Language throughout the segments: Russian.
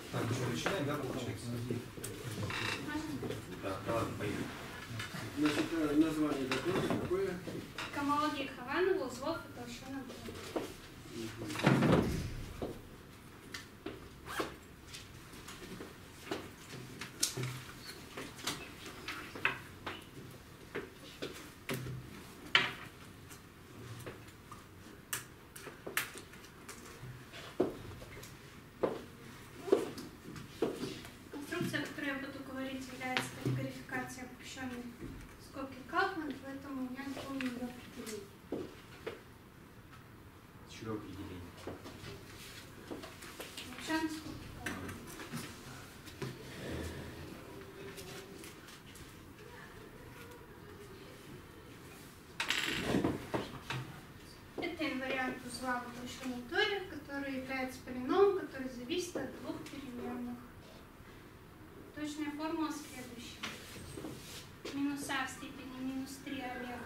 Так, что, начинаем, да, получается? Да, ладно, поехали. Значит, название доклада какое? Гомология Хованова, узлов и толщина. Конструкция, о которой я буду говорить, является категорификацией обобщенной скобки Кауфман, поэтому я не помню ее определение. Чего определение? Обобщенная скобка Кауфман. Это инвариант узла в обобщенной торе, который является полиномом, который зависит от двух переменных. Точная формула следующая. Минус а в степени минус 3 омега.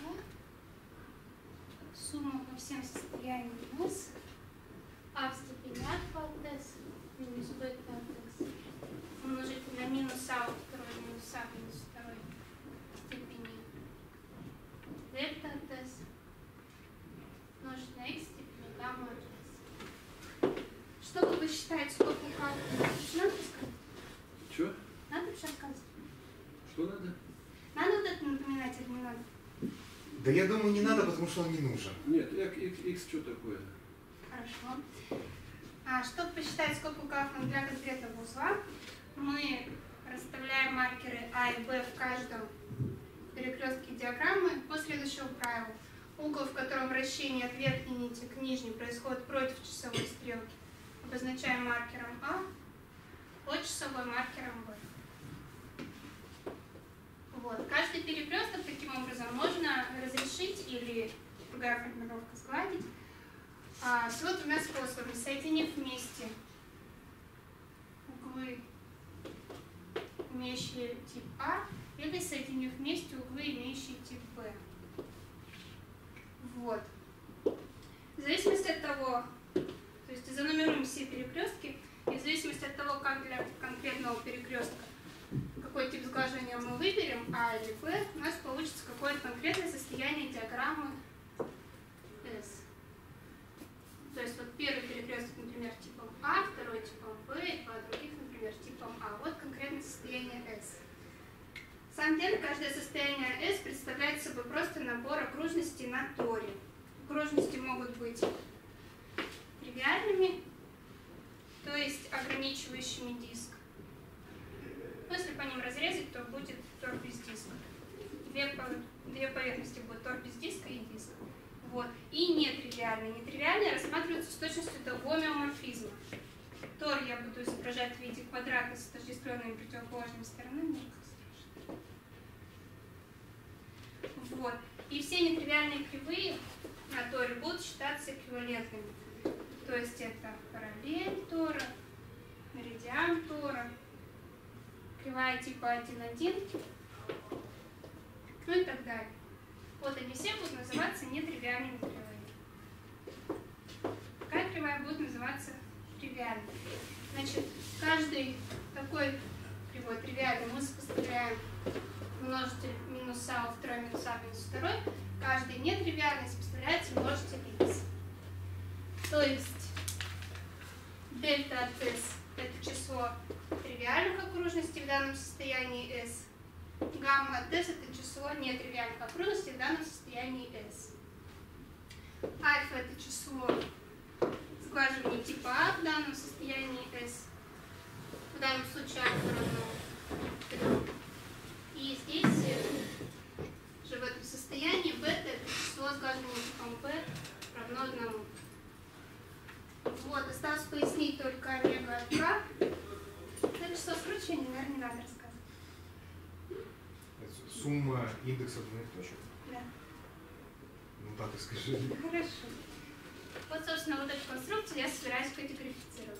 Сумма по всем состояниям s. А в степени альфа от s минус бета от s умножить на минус а от второй минус а минус второй степени дельта от s умножить на x степени гамма от s. Чтобы посчитать, сколько Кауфмана, надо сказать? Что? Надо сейчас сказать. Что надо? Надо вот это напоминать или не надо? Да я думаю, не надо, потому что он не нужен. Нет, x что такое? Хорошо. Чтобы посчитать скобку Кауфмана для конкретного узла, мы расставляем маркеры А и Б в каждом перекрестке диаграммы по следующему правилу. Угол, в котором вращение от верхней нити к нижней происходит против часовой стрелки, обозначаем маркером А, от часовой маркером Б. Вот. Каждый перекресток таким образом можно разрешить или другая формулировка сгладить всего двумя способами. Соединив вместе углы, имеющие тип А, или соединив вместе углы, имеющие тип Б. Вот. В зависимости от того, то есть занумеруем все перекрестки, и в зависимости от того, как для конкретного перекрестка какой тип сглаживания мы выберем, А или Б, у нас получится какое-то конкретное состояние диаграммы S. То есть вот первый перекресток, например, типом А, второй типом Б, и два других, например, типом А. Вот конкретное состояние S. На самом деле, каждое состояние S представляет собой просто набор окружностей на торе. Окружности могут быть тривиальными, то есть ограничивающими диск. Если по ним разрезать, то будет тор без диска. Две поверхности будут тор без диска и диск. Вот. И нетривиальные. Нетривиальные рассматриваются с точностью до гомеоморфизма. Тор я буду изображать в виде квадрата с отождествленными противоположными сторонами. Вот. И все нетривиальные кривые на торе будут считаться эквивалентными. То есть это параллель тора, меридиан тора, кривая типа 1,1, ну и так далее. Вот они все будут называться нетривиальными кривыми. Какая кривая будет называться тривиальной? Значит, каждый такой кривой тривиальный мы сопоставляем множитель минус а во второй минус а минус второй. Каждый нетривиальный сопоставляется множитель x. То есть дельта от s это число тривиальных окружностей в данном состоянии S. Гамма от S это число нетривиальных окружностей в данном состоянии S. Альфа это число сглаживания типа А в данном состоянии S. В данном случае альфа равно 3. И здесь же в этом состоянии бета это число сглаживания типом B равно 1. Вот, осталось пояснить только омега от К. Это число скручивания, наверное, не надо рассказывать. Сумма индексов двойных точек? Да. Ну так и скажи. Хорошо. Вот, собственно, вот эту конструкцию я собираюсь категорифицировать.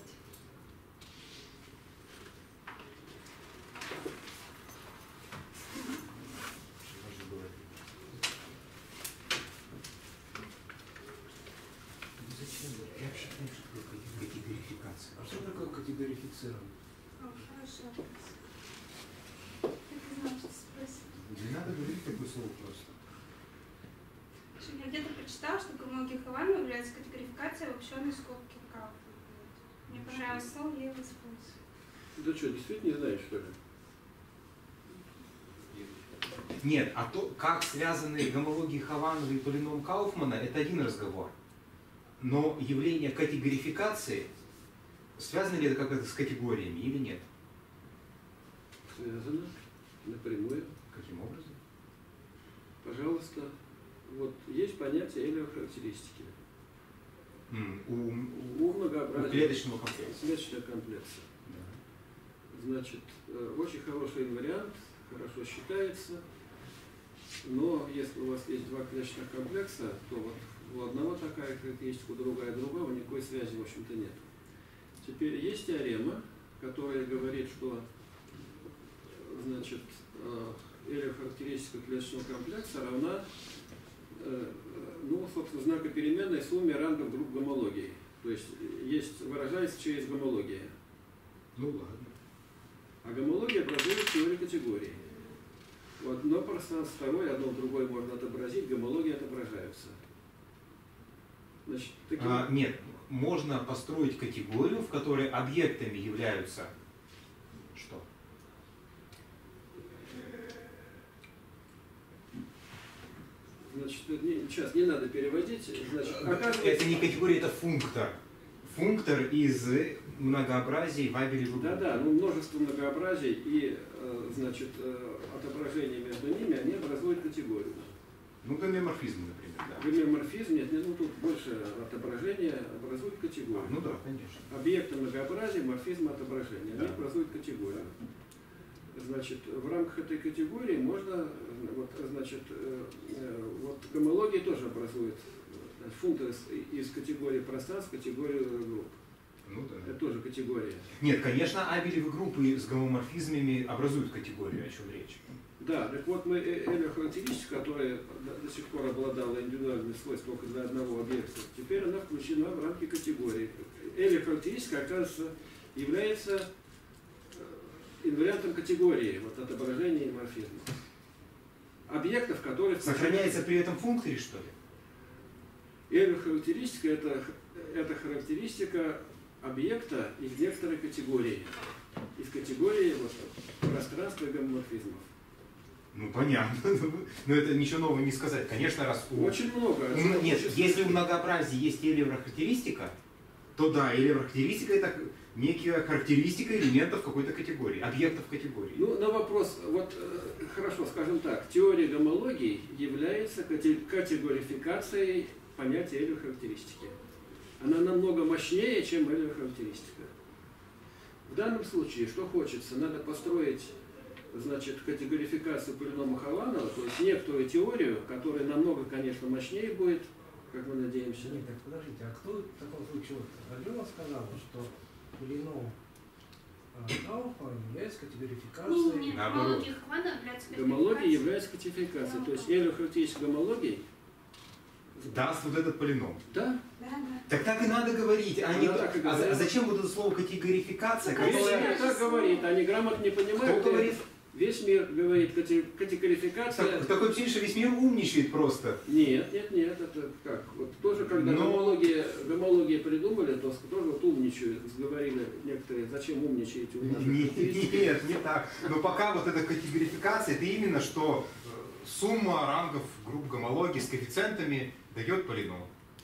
Зачем? Я вообще не знаю, что такое категорификация. А что такое категорифицирован. Хорошо. Это значит спросить. Не надо говорить такое слово просто. Я где-то прочитала, что гомология Хованова является категорификацией обобщенной скобки Кауфмана. Мне понравилось слово, я его использую. Да что, действительно не знаешь, что ли? Нет, а то, как связаны гомологии Хованова и полином Кауфмана, это один разговор. Но явление категорификации, связано ли это как-то с категориями или нет? Связано напрямую. Каким образом? Пожалуйста. Вот есть понятие элеохарактеристики. У У многообразия. клеточного комплекса. Клеточного комплекса. Да. Значит, очень хороший инвариант, хорошо считается, но если у вас есть два клеточных комплекса, то вот у одного такая характеристика, у другого никакой связи, в общем-то, нет. Теперь есть теорема, которая говорит, что значит, элеохарактеристика клеточного комплекса равна, ну, собственно, знакопеременной сумме рангов групп гомологии. То есть выражается через гомологию. Ну ладно. А гомология образует теорию категорий. В одно пространство, второе, одно в другое можно отобразить, гомологии отображаются. Значит, таким... Нет, можно построить категорию, в которой объектами являются что? Значит, сейчас не надо переводить. Значит, оказывается... Это не категория, это функтор. Функтор из многообразий Вайбелевой группы. Да, ну множество многообразий и, значит, отображения между ними, они образуют категорию. Ну, гомеоморфизм, например, да. Гомеоморфизм, нет, ну тут больше отображения образует категорию. Ну да, конечно. Объекты многообразия, морфизм отображения, они Да. образуют категорию. Значит, в рамках этой категории можно, вот, значит, вот гомология тоже образует функции из категории пространств, категорию групп. Ну да. Это тоже категория. Нет, конечно, абелевы группы с гомоморфизмами образуют категорию, о чем речь. Да, так вот мы элеохарактеристика, которая до сих пор обладала индивидуальными свойствами только для одного объекта, теперь она включена в рамки категории. Элеохарактеристика, оказывается, является инвариантом категории, вот отображения и морфизма. Объектов, которые... Сохраняется при этом функторе, что ли? Элеохарактеристика это характеристика объекта из векторной категории. Из категории вот, пространства и гомоморфизмов. Ну, понятно. Но это ничего нового не сказать. Конечно, раз у... Очень много. Нет, если у многообразия есть элеврохарактеристика, то да, элеврохарактеристика это некая характеристика элементов какой-то категории, объектов категории. Ну, на вопрос, вот хорошо, скажем так, теория гомологии является категорификацией понятия элеохарактеристики. Она намного мощнее, чем элеохарактеристика. В данном случае, что хочется, надо построить, значит, категорификацию полинома Хованова, то есть некоторую теорию, которая намного, конечно, мощнее будет, как мы надеемся. Нет, так подождите, а кто в таком случае, вот Алена сказала, что полином Кауфмана является категорификацией... Нет, Наоборот. гомология Хованова является Гомология является категорификацией, то есть элеохарактеристика гомологии. Даст вот этот полином. Да, Да, да. Так так и надо говорить. А, не... Она так и говорит. а зачем вот это слово категорификация? Ну, весь которое- мир так говорит, они грамотно не понимают. Кто говорит? Весь мир говорит категорификация. Такое ощущение, что весь мир умничает просто. Нет, это как? Вот тоже, когда Но- гомология придумали, то тоже вот умничают, говорили некоторые, зачем умничаете у нас? Нет, не так. Но пока вот эта категорификация, это именно что сумма рангов групп гомологии с коэффициентами дает полином.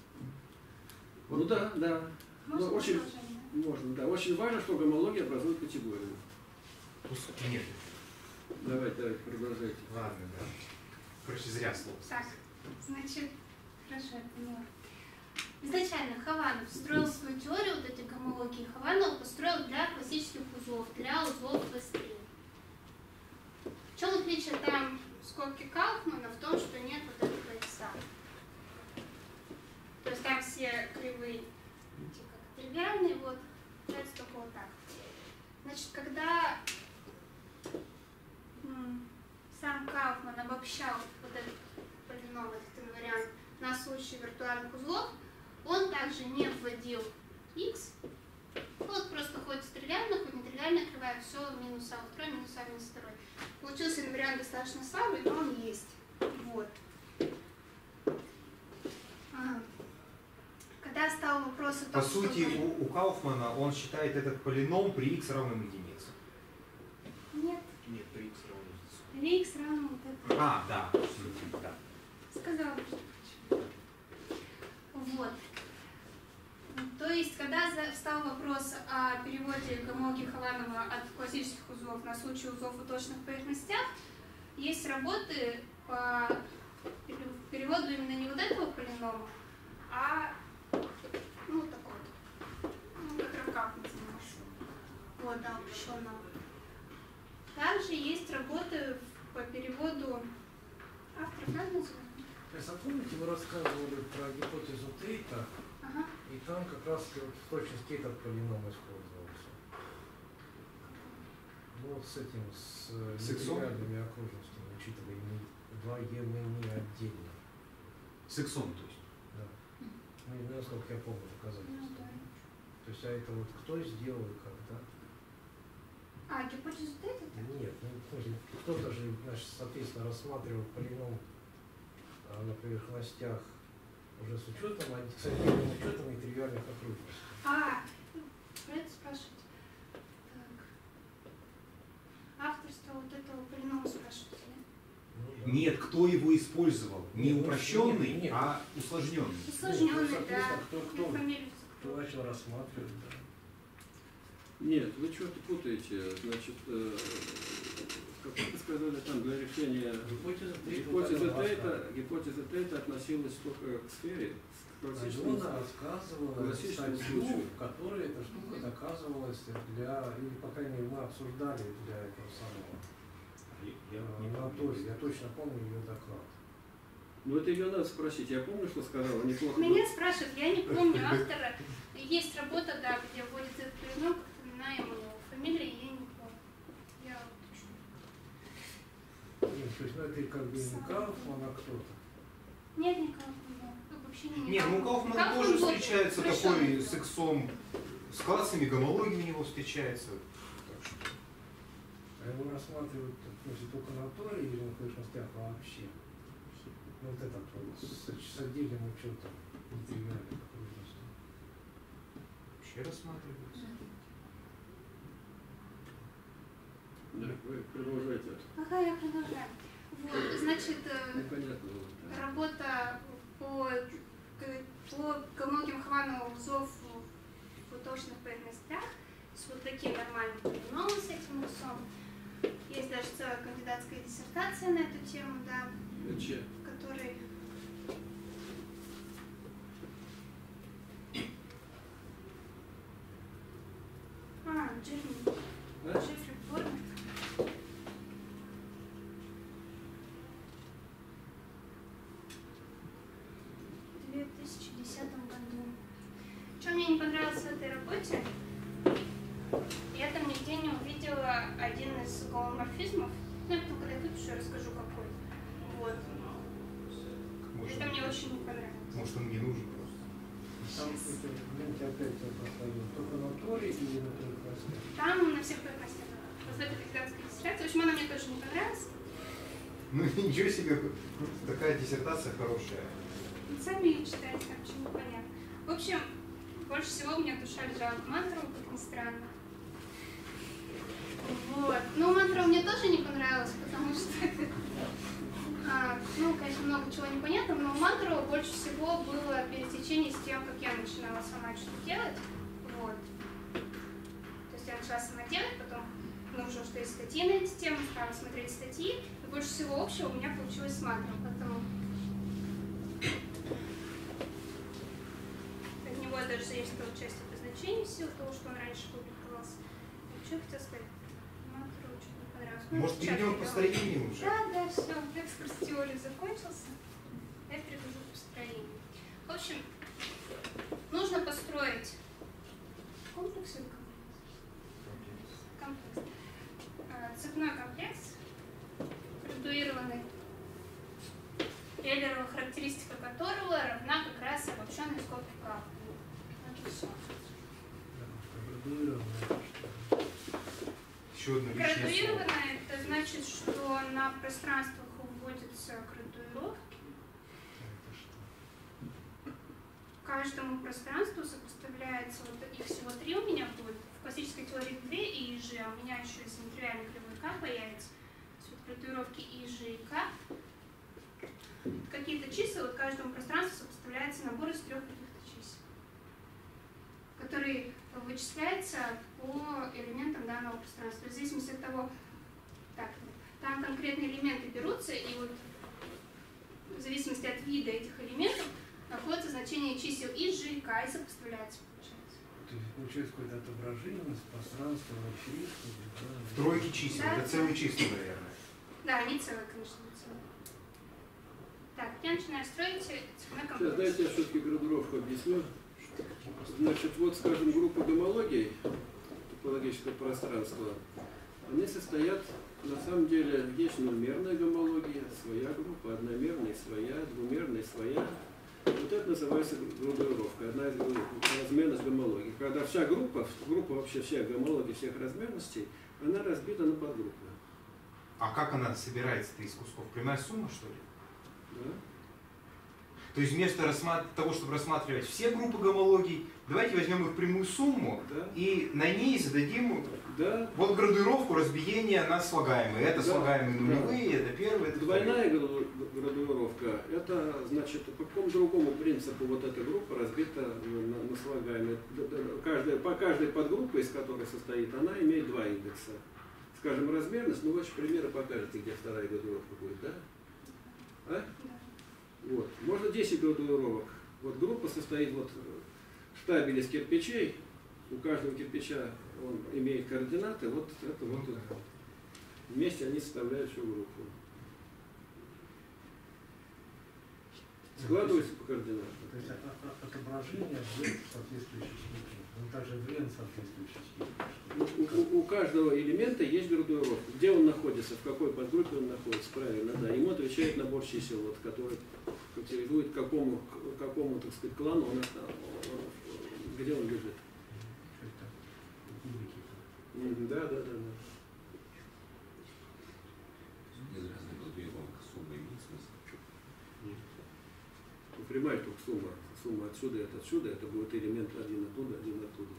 Ну да. Можно Ну, очень, продолжение? можно, да. Очень важно, что гомология образует категорию. Нет. Давайте продолжайте. Ладно, да. Короче, зря слово. Так, значит, хорошо, я поняла. Изначально Хованов строил свою теорию, вот этой гомологии Хованова построил для классических узлов, для узлов V3. В чем отличие там скобки Кауфмана? В том, что нет вот этого икса. То есть там все кривые типа тривиальные, вот, получается только вот так. Значит, когда сам Кауфман обобщал вот этот полином, этот инвариант на случай виртуальных узлов, он также не вводил x, вот просто ходит с закрывает все минус А2, минус А минус 2. Получился инвариант достаточно слабый, но он есть. Вот. Когда стал вопрос о том, По сути, что... у Кауфмана он считает этот полином при x равном единице. Нет, Нет, при x равно. при x равно вот это. А, да. Да. Сказала. Вот. То есть, когда встал вопрос о переводе гомологии Хованова от классических узлов на случай узлов в точных поверхностях, есть работы по переводу именно не вот этого полинома, а ну такой вот. Ну, как рукав называется. Вот, да, упрощенного. Также есть работы по переводу автор, как называется? Помните, вы рассказывали про гипотезу Тейта, Ага. и там как раз вот в точности этот полином использовался. Ну вот с этим, с иксом? нетривиальными окружностями, учитывая два не отдельно. С иксом, то есть. Да. Ну, насколько я помню, доказательства. Ну, да. То есть, а это вот кто сделал и когда? А, гипотезу Тейта? Нет, ну, кто-то же, значит, соответственно, рассматривал полином на поверхностях уже с учетом, с отдельным учетом нетривиальных окружностей. А, про это спрашивать. Так. Авторство вот этого полинома спрашивать, да? Ну, да. Нет, кто его использовал? Не Нет, упрощенный, нет. а усложненный. Усложненный, да. соответственно, кто Я фамилию кто начал рассматривать, да. Нет, вы что-то путаете. Значит, как вы сказали, там для решения гипотеза Тейта относилась только к сфере, к классическому Алена рассказывала классическому статью, случаю. в которой эта штука доказывалась для, или, по крайней мере, мы обсуждали для этого самого анатолия. Я точно помню ее доклад. Ну это ее надо спросить. Я помню, что сказала, неплохо. Меня спрашивают, я не помню автора. Есть работа, да, где вводится этот полином, как упоминаем его фамилии, я не помню. Я вот точно. Нет, то есть, ну, это как бы не Кауфман, а кто-то. Нет, никого не было. Вообще не Нет, ну у Кауфмана тоже встречается такой с иксом, с классами гомологии у него встречается. Так что... А его рассматривают, ну, если только на торе или на поверхностях вообще. Ну, вот этот вот, с отдельным учетом нетривиальных окружностей. Вообще рассматривается. Да, вы продолжайте. Ага, я продолжаю. Вот, значит, Непонятно. работа по гомологиям Хованова узлов в точных поверхностях с вот таким нормальным полиномом, с этим иксом. Есть даже целая кандидатская диссертация на эту тему, да, Че? в которой Джеффри Борнер. В 2010 году. Что мне не понравилось в этой работе, я там нигде не увидела один из голоморфизмов. Ну, я потом, когда я выпишу, я расскажу, какой. Вот. Это мне очень не понравилось. Может, он не нужен просто. Там, видите, опять я поставил только на торе или на поверхностях? Там на всех поверхностях. Вот в этой кандидатской диссертации. В общем, она мне тоже не понравилась. Ну ничего себе, такая диссертация хорошая. Сами ее читайте, там ничего не понятно. В общем, больше всего у меня душа лежала к Мантрову, как ни странно. Вот. Ну, Мантрова мне тоже не понравилась, потому что, ну, конечно, много чего непонятного, но у Мантрова больше всего было пересечение с тем, как я начинала сама что-то делать. Вот. То есть я начала сама делать, потом обнаружила, что есть статьи на эти темы, стала смотреть статьи, и больше всего общего у меня получилось с Мантровым, поэтому от него я даже заимствовала часть обозначений в силу того, что он раньше публиковался. Что я хотела сказать? Мантрова что-то не понравилось. Ну, Может, сейчас перейдем к я построению уже? Да, все, экскурс теории закончился. Я перехожу к построению. В общем, нужно построить комплекс или комплекс? Цепной комплекс, градуированный, Эйлерова характеристика которого равна как раз обобщенной скобке Кауфмана. Это все. Градуированная. еще одно лишнее слово. Градуированное — это значит, что на пространствах вводятся градуировки. Это что? Каждому пространству сопоставляется, вот их всего 3 у меня будет. В классической теории 2 и Ж, а у меня еще из нетривиальной кривой К появится. То есть вот градуировки и Ж и К. Какие-то числа, вот каждому пространству сопоставляется набор из 3 каких-то чисел, который вычисляется по элементам данного пространства. В зависимости от того, так, там конкретные элементы берутся, и вот в зависимости от вида этих элементов находится значение чисел и Ж, и К, и сопоставляется, получается. То есть получается какое-то отображение с пространства вообще. В тройке чисел, Да. это целые числа, наверное. Да, они целые, конечно, не целые. Так, я начинаю строить цветной Сейчас, комплекс. дайте я все-таки градуировку объясню. Значит, вот, скажем, группа гомологий топологического пространства, они состоят, на самом деле, есть нулмерная гомология, своя группа, одномерная своя, двумерная своя. Вот это называется градуировка, одна из размерность гомологий. Когда вся группа вообще всех гомологий, всех размерностей, она разбита на подгруппы. А как она собирается-то из кусков? Прямая сумма, что ли? Да? То есть вместо того, чтобы рассматривать все группы гомологий, давайте возьмем их прямую сумму Да. и на ней зададим Да. вот градуировку разбиения на слагаемые. Это Да. слагаемые нулевые, это первые, это Двойная градуировка, это значит, по какому другому принципу вот эта группа разбита на слагаемые. По каждой подгруппе, из которой состоит, она имеет 2 индекса. Скажем, размерность, ну вы же примеры покажете, где вторая градуировка будет, да? А? Да. Вот. Можно 10 градуировок. Вот группа состоит вот штабель из кирпичей. У каждого кирпича он имеет координаты. Вот это вот вместе они составляют всю группу. Складываются по координатам. То есть отображение в соответствующей степени. Ну также в соответствующей степени. У каждого элемента есть градуировка. Где он находится, в какой подгруппе он находится, правильно, да. Ему отвечает набор чисел, вот, который характеризует какому, так сказать, клану где он лежит. Да. Из разных градуировок сумма имеет смысл? Прямая только сумма. Сумма отсюда и отсюда, это будет элемент один оттуда, один оттуда.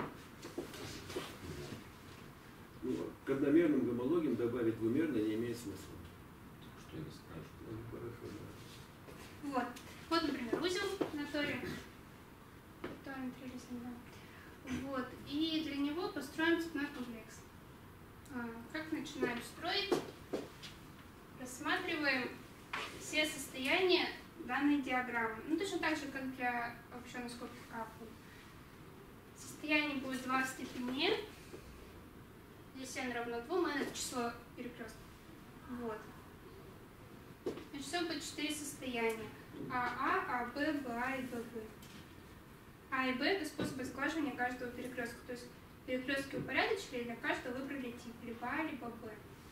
Ну, к одномерным гомологиям добавить двумерное не имеет смысла. Что я не спрашиваю. Ну, хорошо, да. Вот. Вот, например, узел на торе. Торе вот. И для него построен цветной комплекс. Как начинаем строить? Рассматриваем все состояния данной диаграммы. Ну, точно так же, как для обобщенной скобки капу. Состояние будет 2 в степени. Здесь n равно 2, это число перекрестков. Вот. Значит, всего будет 4 состояния. А, Б, БА и ББ. А и Б — это способы сглаживания каждого перекрестка. То есть перекрестки упорядочили, для каждого выбрали тип, либо А, либо Б.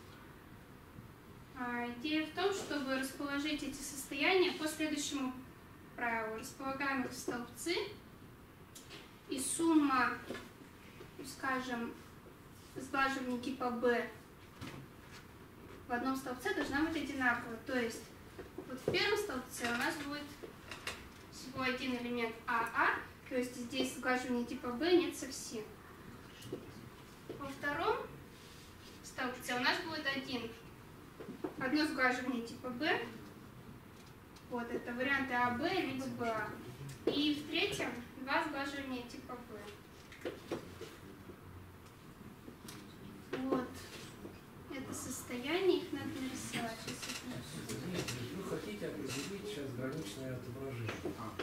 Идея в том, чтобы расположить эти состояния по следующему правилу. Располагаем их в столбцы, и сумма, скажем, сглаживания типа B в одном столбце должна быть одинакова. То есть вот в первом столбце у нас будет всего один элемент АА, то есть здесь сглаживания типа B нет совсем. Во втором столбце у нас будет одно сглаживание типа B, вот это варианты АБ либо БА, и в третьем 2 сглаживания типа B. Вот. Это состояние, их надо нарисовать. Вы хотите определить сейчас граничное отображение?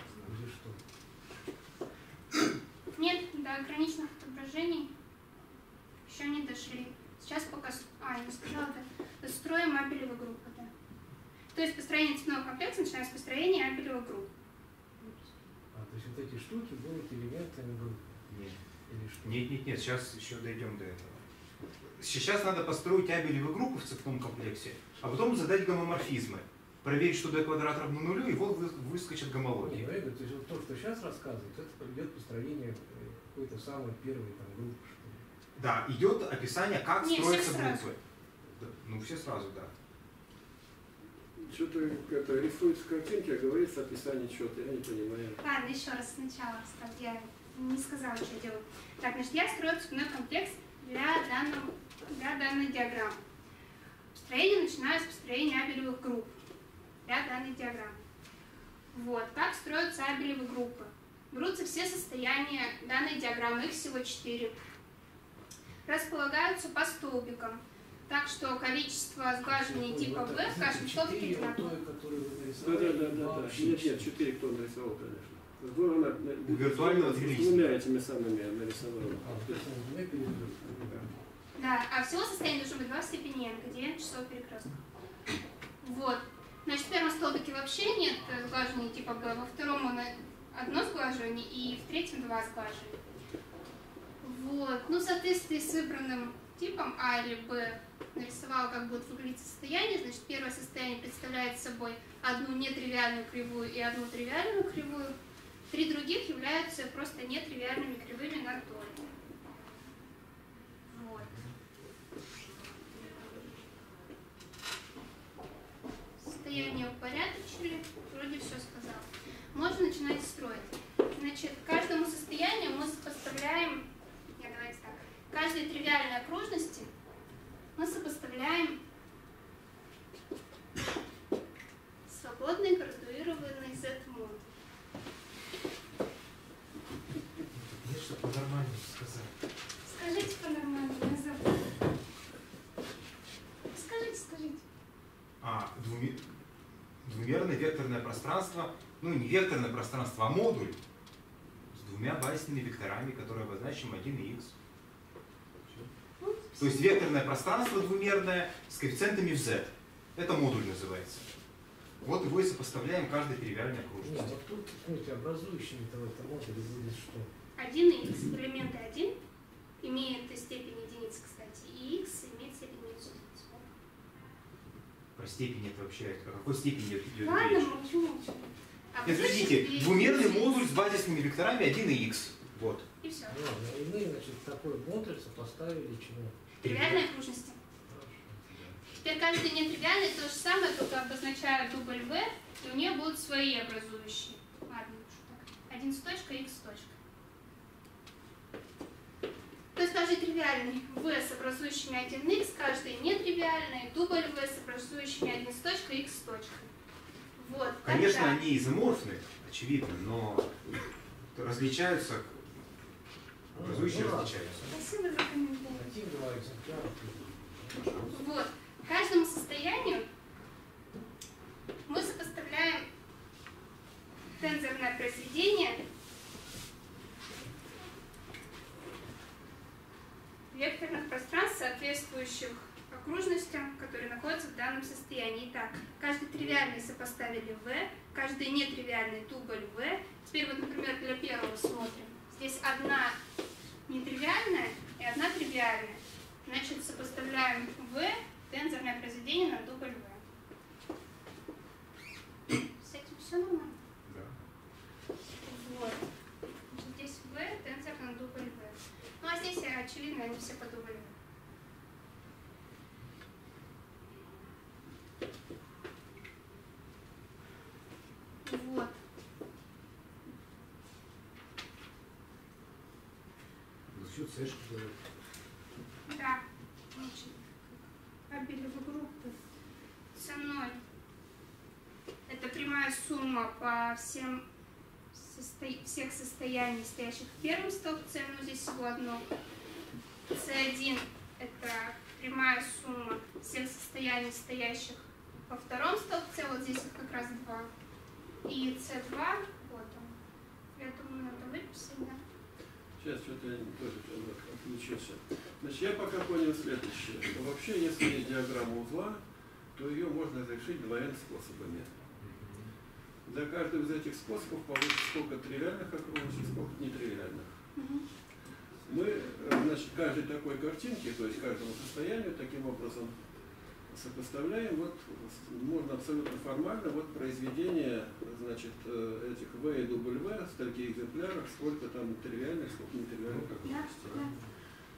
Или что? Нет, до граничных отображений еще не дошли. Сейчас пока... я не сказала, да. Строим Абелевы группы, да. То есть построение цветного комплекса начинаем с построения Абелевых групп. То есть вот эти штуки будут элементами группы? Нет. Или что? Нет, сейчас еще дойдем до этого. Сейчас надо построить абелевые группы в цветном комплексе, а потом задать гомоморфизмы. Проверить, что d квадрат равно нулю, и вот выскочит гомология. То есть вот то, что сейчас рассказывают, это идет построение какой-то самой первой там, группы, что ли. Да, идет описание, как Не, строятся все сразу. группы. Да, ну, все сразу, да. Что-то это рисуется картинки, а говорится описание чего-то, я не понимаю. Ладно, еще раз сначала, чтобы я не сказала, что я делаю. Так, значит, я строю цепной комплекс для данной диаграммы. Построение начинаю с построения абелевых групп для данной диаграммы. Вот, как строятся абелевые группы. Берутся все состояния данной диаграммы, их всего 4. Располагаются по столбикам, так что количество сглаживаний типа V в каждом столбике одинаково. Да. Нет, 4 кто нарисовал, конечно. У виртуального с релиза. двумя этими самыми нарисовала. Да, а всего состояния должно быть 2 в степени n, где n число перекрестков. Вот. Значит, в первом столбике вообще нет сглаживания типа B, во втором одно сглаживание и в третьем 2 сглаживания. Вот. Ну, в соответствии с выбранным типом А или Б нарисовала, как будет выглядеть состояние. Значит, первое состояние представляет собой одну нетривиальную кривую и одну тривиальную кривую. 3 других являются просто нетривиальными кривыми над долей. Вот. Состояние упорядочили, вроде все сказал. Можно начинать строить. Значит, к каждому состоянию мы сопоставляем, давайте так, каждой тривиальной окружности мы сопоставляем свободный градуированный Z-мод. Нет, что по-нормальному сказать. Скажите по-нормальному, я забыла. Скажите. Двумерное векторное пространство, ну не векторное пространство, а модуль с двумя базисными векторами, которые обозначим 1 и x. То есть векторное пространство двумерное с коэффициентами в z. Это модуль называется. Вот его и сопоставляем каждой тривиальной окружности. Вот тут, смотрите, образующими-то в этом модуле будет что? 1 и x, элементы 1 имеет степень единицы, кстати, и x имеет степень минус единицы. Про степень это вообще, о какой степени идет Ладно, речь? молчу. А Нет, вот подождите, значит, двумерный и- модуль с базисными векторами 1 и x. Вот. И все. Ну ладно, и мы, значит, такой модуль сопоставили чему? Тривиальные окружности. Теперь каждый нетривиальный то же самое, только обозначаю дубль V, и у нее будут свои образующие. Ладно, что так. 1 с точкой, x с точкой. То есть каждый тривиальный V с образующими 1x, каждый нетривиальный дубль V с образующими 1 с точкой, x с точкой. Вот. Конечно, тогда- они изоморфны, очевидно, но различаются, образующие Ну, ладно. различаются. Спасибо за комментарий. Хотим 2 экземпляра. Вот. К каждому состоянию мы сопоставляем тензорное произведение векторных пространств, соответствующих окружностям, которые находятся в данном состоянии. Итак, каждый тривиальный сопоставили V, каждый нетривиальный дубль V. Теперь вот, например, для первого смотрим. Здесь одна нетривиальная и одна тривиальная. Значит, сопоставляем V, тензорное произведение на дубль V. С этим все нормально? Да. Вот. Значит, здесь V, тензор на дубль V. Ну а здесь, очевидно, они все по дублю. Вот. За счет сэшки делают. Да. Значит, абелевые группы C0. Это прямая сумма по всем всех состояний, стоящих в первом столбце, но здесь всего одно. C1 это прямая сумма всех состояний, стоящих во втором столбце, вот здесь их как раз 2. И C2, вот он. Я думаю, надо выписать, да? Сейчас что-то я тоже отключился. Значит, я пока понял следующее, что вообще, если есть диаграмма узла, то ее можно решить двумя способами. За каждым из этих способов получится сколько тривиальных окружностей, сколько нетривиальных. Мы, значит, каждой такой картинке, то есть каждому состоянию, таким образом сопоставляем, вот, можно абсолютно формально, вот произведение, значит, этих V и W в таких экземплярах, сколько там тривиальных, сколько нетривиальных окружностей. Да.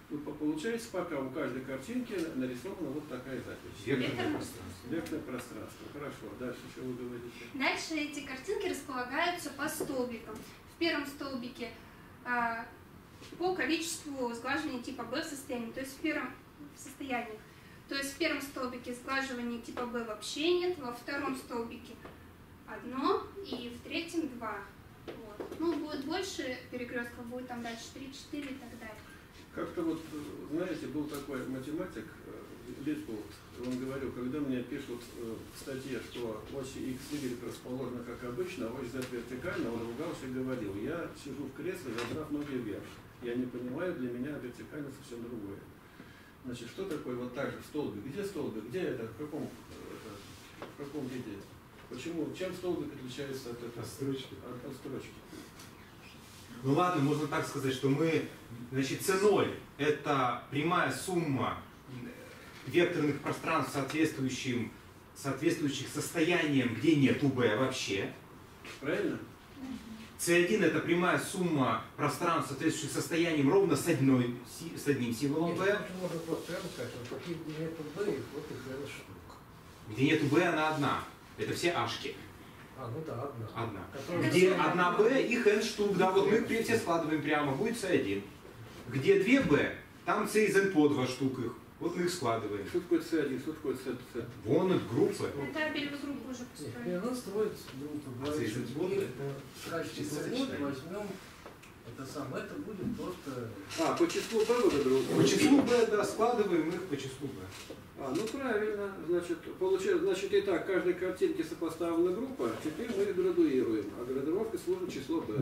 Получается, пока у каждой картинки нарисована вот такая запись. Векторное пространство. Векторное пространство. Хорошо. Дальше что вы говорите? Дальше эти картинки располагаются по столбикам. В первом столбике по количеству сглаживаний типа B в состоянии, то есть в первом состоянии. То есть в первом столбике сглаживаний типа B вообще нет, во втором столбике одно и в третьем два. Вот. Ну, будет больше перекрестков, будет там дальше 3, 4 и так далее. Как-то вот, знаете, был такой математик Литболт, он говорил, когда мне пишут в статье, что оси X, Y расположены как обычно, а ось Z вертикально, он ругался и говорил, я сижу в кресле, задрав ноги вверх. Я не понимаю, для меня вертикально совсем другое. Значит, что такое вот так же столбик? Где столбик? Где это? В каком виде? Почему? Чем столбик отличается от этого? От строчки. От строчки. Ну ладно, можно так сказать, что мы, значит, C0 это прямая сумма векторных пространств, соответствующих состояниям, где нету B вообще. Правильно? C1 это прямая сумма пространств, соответствующих состояниям ровно с одним символом B. Можно просто прямо сказать, что какие где нету B, вот их N штук. Где нету B, она одна. Это все ашки. А, ну да, одна. Одна. Которая- Где одна B, их N штук, да, вот мы все складываем прямо, будет C1. Где 2 B, там C из N по 2 штук их. Вот мы их складываем. Что такое C1, что такое C? Вон их группы. Это Абелевы группы уже Нет, и построили. она строит группу. А Говорит, C что из теперь N в качестве числа завода сочетания. возьмем это самое, это будет просто... А, по числу B вы друг. По числу B, да, складываем их по числу B. А, ну правильно. Значит, получается, значит, и так, каждой картинке сопоставлена группа, теперь мы их градуируем. А градировка служит число B.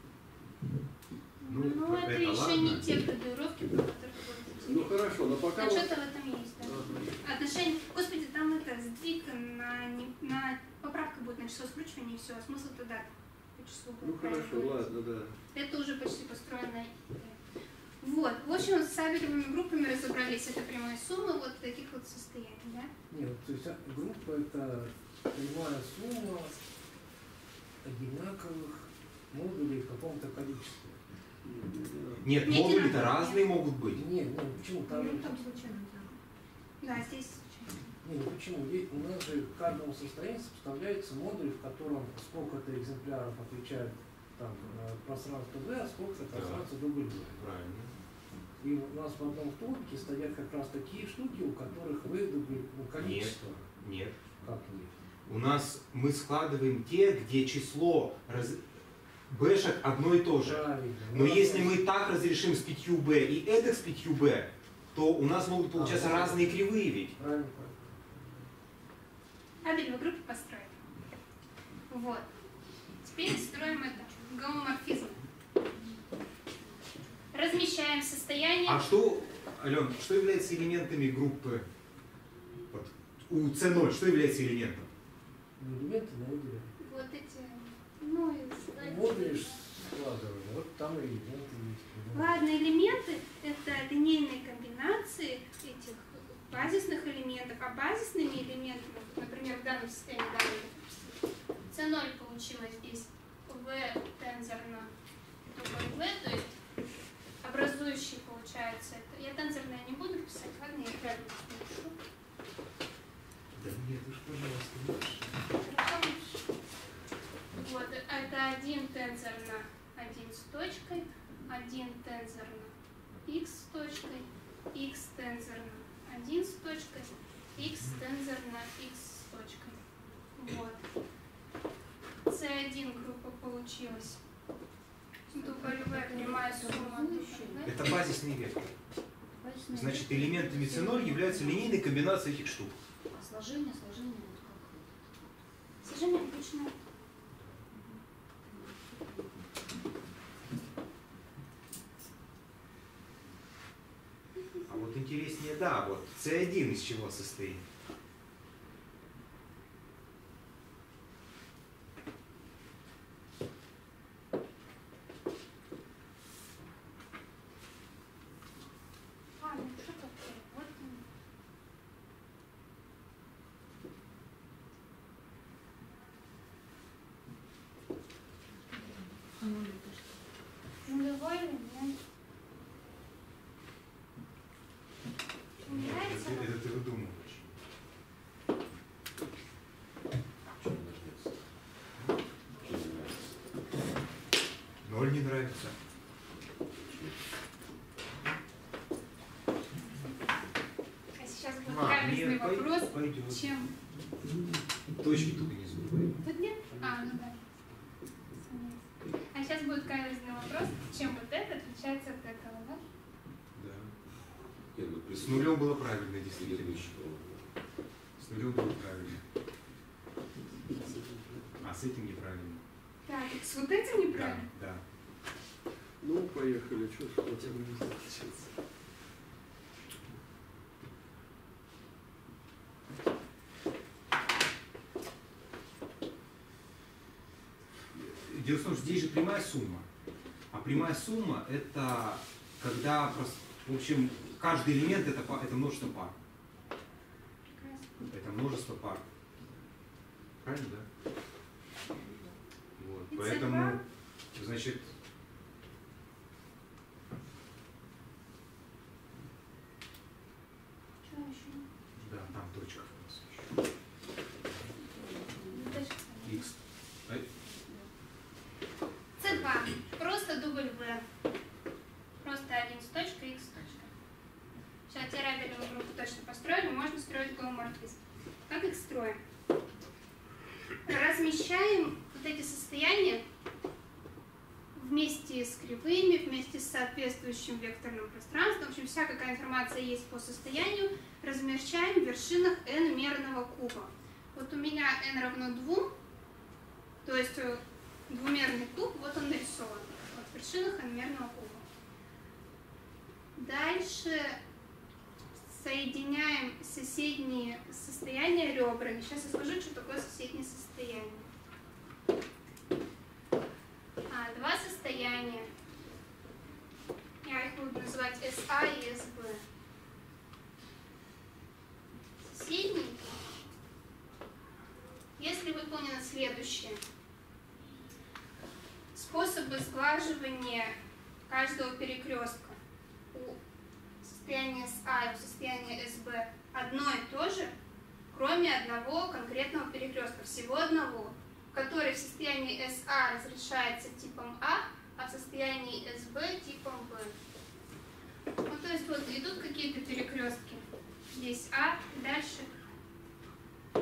Ну, Ну, это это еще ладно. не те градуировки, про которых вы Ну говорите. хорошо, но пока Но вот... что-то в этом есть, да. Ага. Отношение, господи, там это сдвиг на поправка будет на число скручивания и все, а смысл тогда по числу. Ну хорошо, ладно, да. Это уже почти построено. Вот, в общем, с Абелевыми группами разобрались, это прямая сумма вот таких вот состояний, да? Нет, то есть группа это прямая сумма одинаковых модулей в каком-то количестве. Нет, Не модули-то одинаковые. разные могут быть. Нет, почему? Там, Ну, там случайно, да. Да, здесь случайно. ну почему? У нас же к каждому состоянию сопоставляется модуль, в котором сколько-то экземпляров отвечает там, пространство V, а сколько-то пространство W. Правильно. И у нас в одном столбике стоят как раз такие штуки, у которых V, W, ну, количество. Нет. Как нет? У нас мы складываем те, где число бэшек одно и то же. Правильно. Но если мы так разрешим с 5b и это с 5b, то у нас могут получаться разные кривые ведь. Правильно. Абелевы группы построили. Вот. Теперь строим это. Гомоморфизм. Размещаем состояние. А что, Ален, что является элементами группы? Вот, у C0 что является элементом? Элементы модуля. Вот эти, ну и слайдики. Модули ж складывали, вот там и элементы есть. Ладно, элементы — это линейные комбинации этих базисных элементов, а базисными элементами, например, в данном состоянии C0 получилось здесь V тензорно W, то есть образующий получается это. Я тензорное не буду писать, ладно, я реально напишу. Да нет, уж, пожалуйста. Хорошо. Вот, это 1 тензорно 1 с точкой, 1 тензорно x с точкой, x тензорно 1 с точкой, x тензорно x с точкой. Вот. C1 группа получилась. W прямая сумма. Это базисный вектор. Значит, элементами C0 являются линейные комбинации этих штук. Сложение вот как. Сложение обычно. А вот интереснее, да, вот C1 из чего состоит? А, ну что такое? Вот он. Нулевой элемент. Это ты выдумываешь. Что не нравится? Что не нравится? 0 не нравится. А сейчас будет каверзный вопрос. Пойдет. Чем? Точки только не забывай. Вот нет? А, ну да. А сейчас будет каверзный вопрос. Чем вот это отличается от этого, да? Да. Нет, ну, С нулем было правильно, действительно. предыдущего. С нулем было правильно. А с этим неправильно. Так, с вот этим неправильно? Да. Ну, поехали, что ж хотим не отличаться. Дело в том, что здесь же прямая сумма. А прямая сумма это когда, в общем, каждый элемент это множество пар. Это множество пар. Правильно, да? Вот. И Поэтому, значит, Что еще? да, там точка у нас еще. X. C2. Просто дубль V. Просто 1 с точкой, X с точкой. Сейчас теорабельную группу точно построили, можно строить гомоморфизм. Как их строим? Размещаем вот эти состояния вместе с кривыми, вместе с соответствующим векторным пространством. В общем, вся какая информация есть по состоянию, размещаем в вершинах n-мерного куба. Вот у меня n равно 2, то есть двумерный куб, вот он нарисован. Вот в вершинах n-мерного куба. Дальше соединяем соседние состояния ребрами. Сейчас я скажу, что такое соседнее состояние. Два состояния. Я их буду называть SA и SB. Соседний. Если выполнено следующее. Способы сглаживания каждого перекрестка у состояния SA и у состояния SB одно и то же, кроме одного конкретного перекрестка, всего одного, который в состоянии SA разрешается типом А в состоянии SB типом B. Ну, то есть вот идут какие-то перекрестки. Здесь А, и дальше. Так,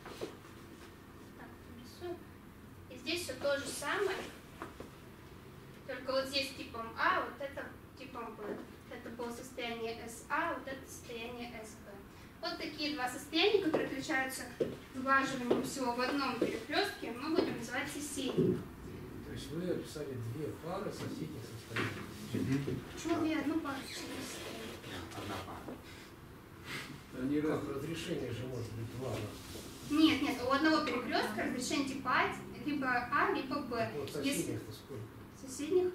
нарисую. И здесь все то же самое. Только вот здесь типом А, вот это типом B. Это было состояние SA, вот это состояние SB. Вот такие два состояния, которые отличаются сглаживанием всего в одном перекрестке, мы будем называть соседними. То есть вы описали две пары соседних состояний. Почему я одну пару? Одна пара. Они Как разрешение же может быть два раза. Нет, нет, у одного перекрестка разрешение типа А, либо А, либо Б. Вот Если соседних-то сколько? соседних,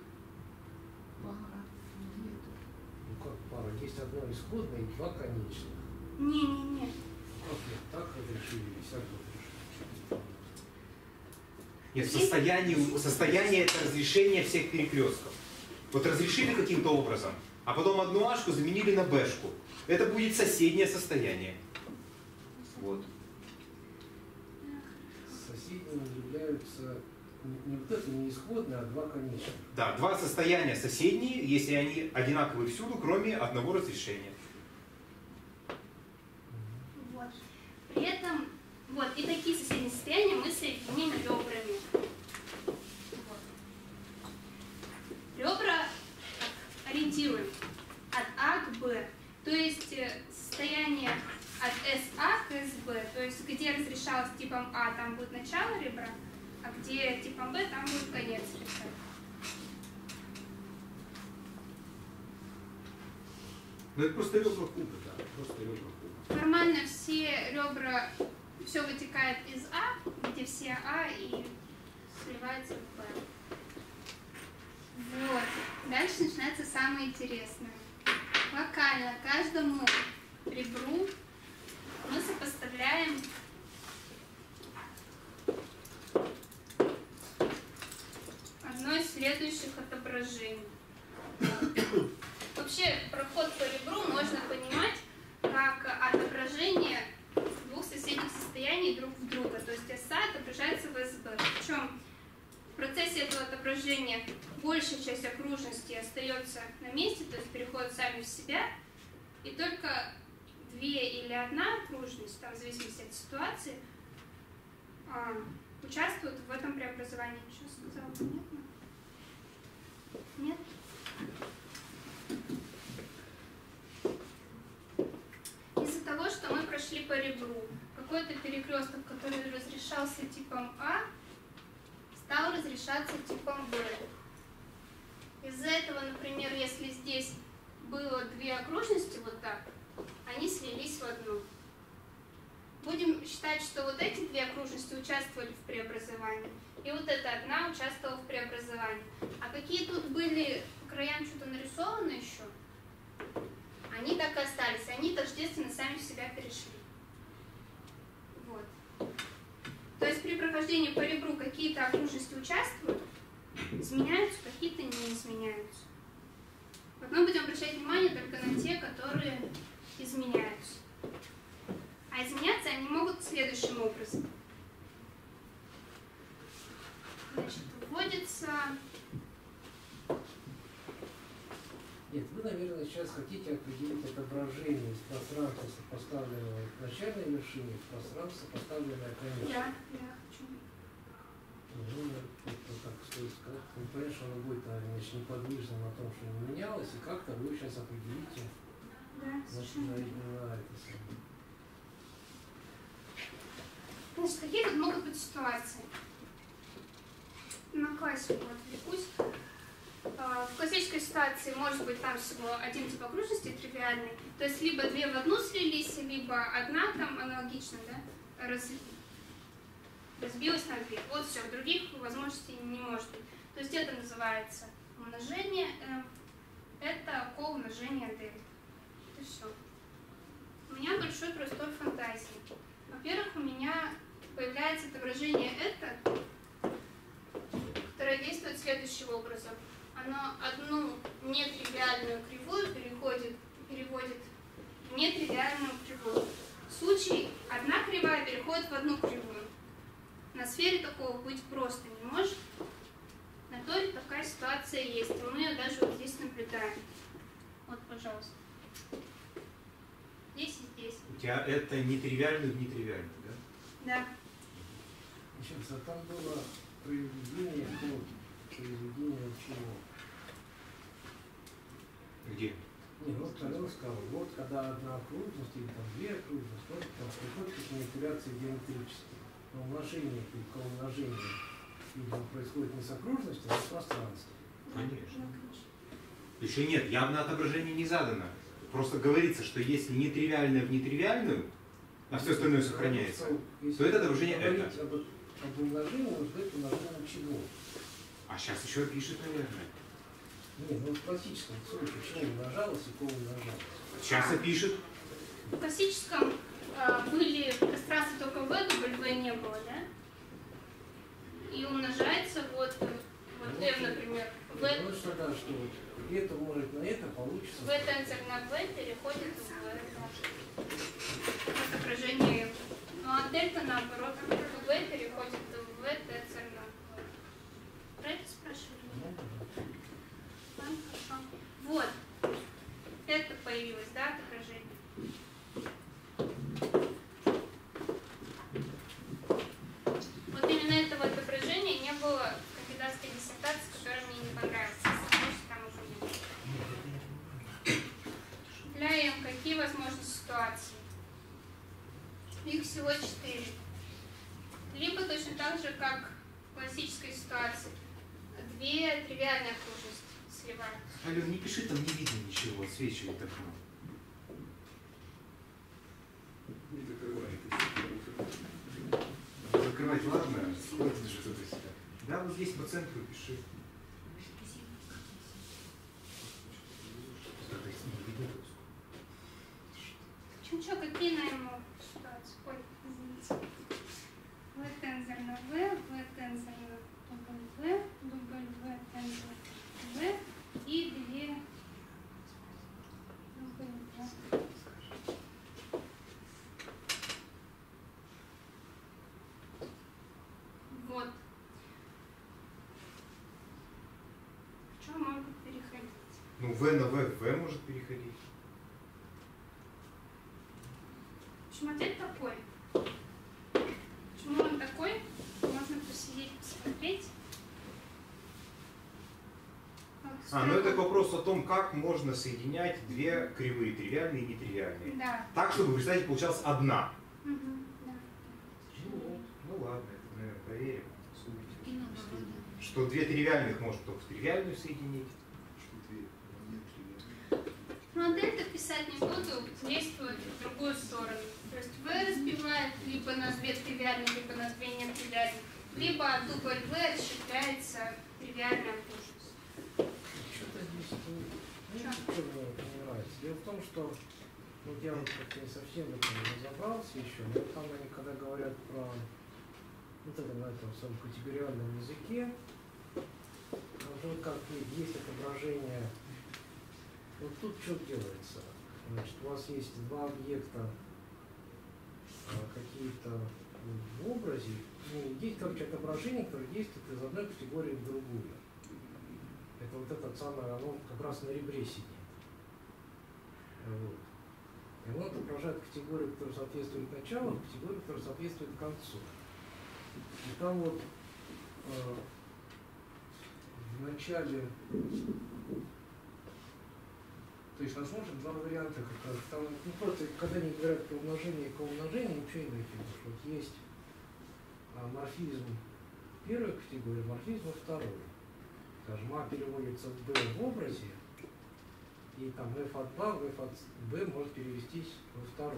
Ну как пара? Есть одно исходное и два конечных. не-не-не. Как нет? Так разрешили или сяк разрешили? Нет, состояние это разрешение всех перекрестков. Вот разрешили каким-то образом, а потом одну ашку заменили на бэшку. Это будет соседнее состояние. Вот. Соседними являются не вот это не исходное, а два конечных. Да, два состояния соседние, если они одинаковые всюду, кроме одного разрешения. Вот. При этом, вот, и такие соседние состояния мы соединим ребрами. Вот. Ребра ориентируем от А к Б. То есть состояние от SA к SB, то есть где разрешалось типом А, там будет начало ребра, а где типом Б, там будет конец ребра. Ну это просто ребра куба, да, просто ребра куба. Формально все ребра, все вытекает из А, где все А и сливается в Б. Вот. Дальше начинается самое интересное. Локально каждому ребру мы сопоставляем одно из следующих отображений. Вообще проход по ребру можно понимать как на месте, то есть переходят сами в себя, и только 2 или 1 окружность, там, в зависимости от ситуации, участвуют в этом преобразовании. Что сказала? Понятно? Нет? Из-за того, что мы прошли по ребру, какой-то перекресток, который разрешался типом А, стал разрешаться типом Б. Из-за этого, например, если здесь было 2 окружности вот так, они слились в одну. Будем считать, что вот эти 2 окружности участвовали в преобразовании, и вот эта одна участвовала в преобразовании. А какие тут были по краям что-то нарисованы еще, они так и остались, они тождественно сами в себя перешли. Вот. То есть при прохождении по ребру какие-то окружности участвуют, изменяются, какие-то не изменяются. Вот мы будем обращать внимание только на те, которые изменяются. А изменяться они могут следующим образом. Значит, вводится... Нет, вы, наверное, сейчас хотите определить отображение из пространства, сопоставленного к начальной вершине, в пространство, сопоставленное к конечной. Да, хочу. Ну, это так стоит сказать. Вы понимаете, что оно будет, значит, неподвижно на том, что не менялось, и как-то вы сейчас определите, Да, совершенно на верно. это самое. Значит, какие тут могут быть ситуации? На классику отвлекусь. В классической ситуации может быть там всего 1 тип окружности тривиальный, то есть либо 2 в одну слились, либо одна там аналогично, да, разбилась на 2. Вот все, других возможностей не может быть. То есть это называется умножение m, это коумножение d. Это все. У меня большой простор фантазии. Во-первых, у меня появляется отображение это, которое действует следующим образом. Оно одну нетривиальную кривую переводит в нетривиальную кривую. В случае одна кривая переходит в одну кривую. На сфере такого быть просто не может. На торе такая ситуация есть. И мы ее даже вот здесь наблюдаем. Вот, пожалуйста. Здесь и здесь. У тебя это нетривиально в нетривиально, да? Да. Сейчас, а там было произведение чего? Где? Не, ну второй сказал, вот когда одна окружность или там 2 окружности, вот там приходит к манипуляции геометрической. Но умножение при умножении, видимо, происходит не с окружностью, а с пространством. Конечно. Еще нет, явно отображение не задано. Просто говорится, что если нетривиальное в нетривиальную, а все остальное сохраняется, то это отображение это. Об умножении, нужно сказать, умножение чего? А сейчас еще пишет, наверное. Не, ну в классическом случае, чего умножалось и кого умножалось? Сейчас и пишет. В классическом были пространства только в, W не было, да? И умножается вот m, например. Ну что да, что вот это умножить на это получится. В тензор на v переходит в отображение m. Ну а дельта наоборот, в переходит в тензор на v. Про это спрашивали? Хорошо. Вот. Это появилось, да, отображение? Вот именно этого отображения не было в кандидатской диссертации, которая мне не понравилась. Там уже нет. Для m какие возможны ситуации? Их всего 4. Либо точно так же, как в классической ситуации. 2 тривиальные окружности сливаются. Ален, не пиши, там не видно ничего, отсвечивает окно. Не закрывай. Закрывать, ладно? Хватит же что-то себя. Да, вот здесь по центру пиши. Чё, какие наверное ситуации? Ой, извините. В тензор на v, в тензор на w, w тензор v и 2 w. Вот. Что могут переходить? Ну, В на В может переходить. В общем, ответ такой. Почему он такой? Можно посидеть, посмотреть. Вот, Ну это к вопросу о том, как можно соединять две кривые, тривиальные и нетривиальные. Да. Так, чтобы в результате получалась одна. Мгм, да. Ну ладно, это, наверное, проверим. И наоборот, да. Что две тривиальных можно только в тривиальную соединить. Ну, а дельта писать не буду, действует в другую сторону. То есть V разбивает либо на две тривиальные, либо на две нетривиальные, либо дубль V расщепляется тривиальная окружность. Что-то здесь мне не нравится. Дело в том, что вот я вот как не совсем в этом не разобрался еще, но там они когда говорят про вот это на этом самом категориальном языке, вот как есть отображение. Вот тут что делается? Значит, у вас есть два объекта какие-то в образе, есть, короче, отображение, которое действует из одной категории в другую. Это вот этот самый, оно как раз на ребре сидит. Вот. И оно отображает категорию, которая соответствует началу, категорию, которая соответствует концу. И там вот в начале, то есть возможно два варианта, как раз. Там, ну, просто когда они говорят про умножение и коумножение, ничего не дойдет. Вот есть морфизм первой категории, морфизм второй. Скажем, А переводится в Б в образе, и там f от А, f от B может перевестись во втором.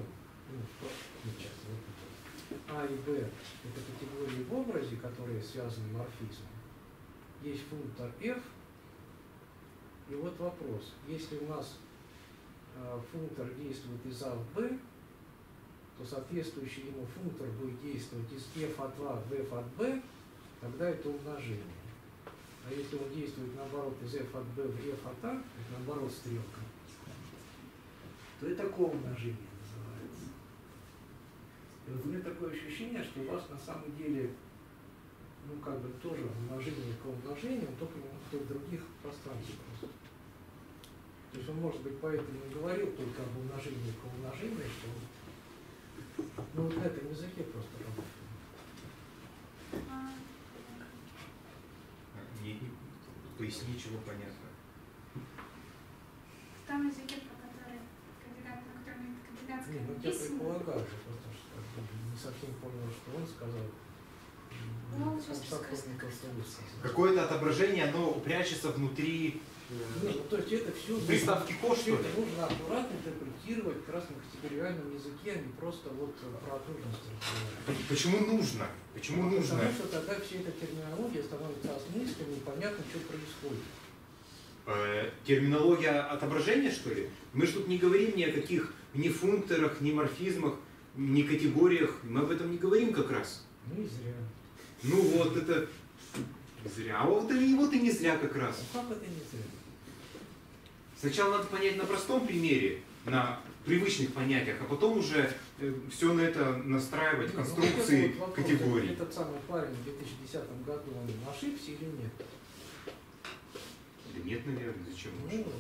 А и Б это категории в образе, которые связаны морфизмом. Есть функтор f. И вот вопрос. Если у нас функтор действует из А в Б, то соответствующий ему функтор будет действовать из f от А в f от B, тогда это умножение. А если он действует наоборот из f от b в f от a, это наоборот стрелка, то это коумножение называется. И вот у меня такое ощущение, что у вас на самом деле, ну как бы тоже умножение и коумножение, только немного в других пространствах просто. То есть он, может быть, поэтому и говорил только об умножении и коумножении, что ну вот на этом языке просто работает. Поясни, чего понятно. В том языке, про который кандидат, на котором кандидатская Ну, я предполагаю, что просто что не совсем понял, что он сказал. Ну, Сам помню то, что вы сказали. Какое-то отображение, оно прячется внутри Нет, ну, то есть это все приставки ко, что ли? это нужно аккуратно интерпретировать как раз на категориальном языке, а не просто вот про окружности разговаривать. Почему нужно? Почему нужно? Потому что тогда вся эта терминология становится осмысленной, непонятно, что происходит. Терминология отображения, что ли? Мы же тут не говорим ни о каких ни функторах, ни морфизмах, ни категориях. Мы об этом не говорим как раз. Ну и зря. Ну вот это зря. А вот и не зря как раз. Ну как это не зря? Сначала надо понять на простом примере, на привычных понятиях, а потом уже все на это настраивать, конструкции, вот категории. Этот самый парень в 2010 году, он ошибся или нет? Да нет, наверное, зачем нужно? Ну,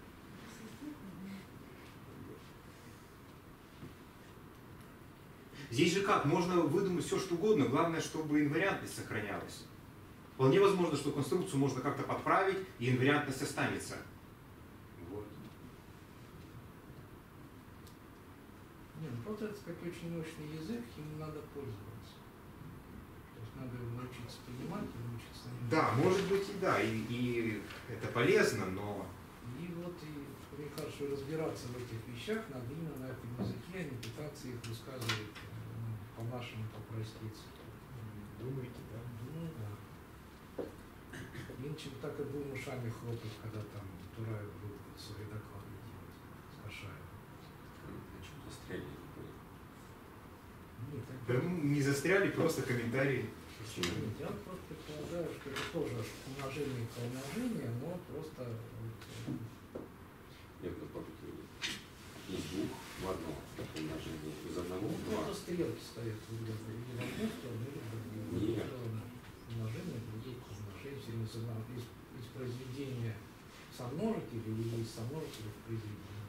Здесь же как? Можно выдумать все, что угодно, главное, чтобы инвариантность сохранялась. Вполне возможно, что конструкцию можно как-то подправить, и инвариантность останется. Вот. не, ну просто это такой очень мощный язык, им надо пользоваться. То есть надо научиться понимать и научиться. Да, может быть и да, и это полезно, но... И вот, и, мне кажется, разбираться в этих вещах надо именно на этом языке, а не пытаться их высказывать по-нашему, по-простецки. Думаете, да? Думаю, да. Иначе так и будем ушами хлопать, когда там Тураев будет свои доклады делать с Кашаевым. Почему застряли? Нет, так Да, ну, не застряли, просто комментарии. Почему? нет, я просто предполагаю, что это тоже умножение по умножению, но просто вот, Я бы попробую из двух в одно умножение. Из одного ну, в два. просто стрелки стоят в одну сторону, или в другую. Нет. Умножение, другие умножение, из произведения сомножителей или из сомножителей в произведении.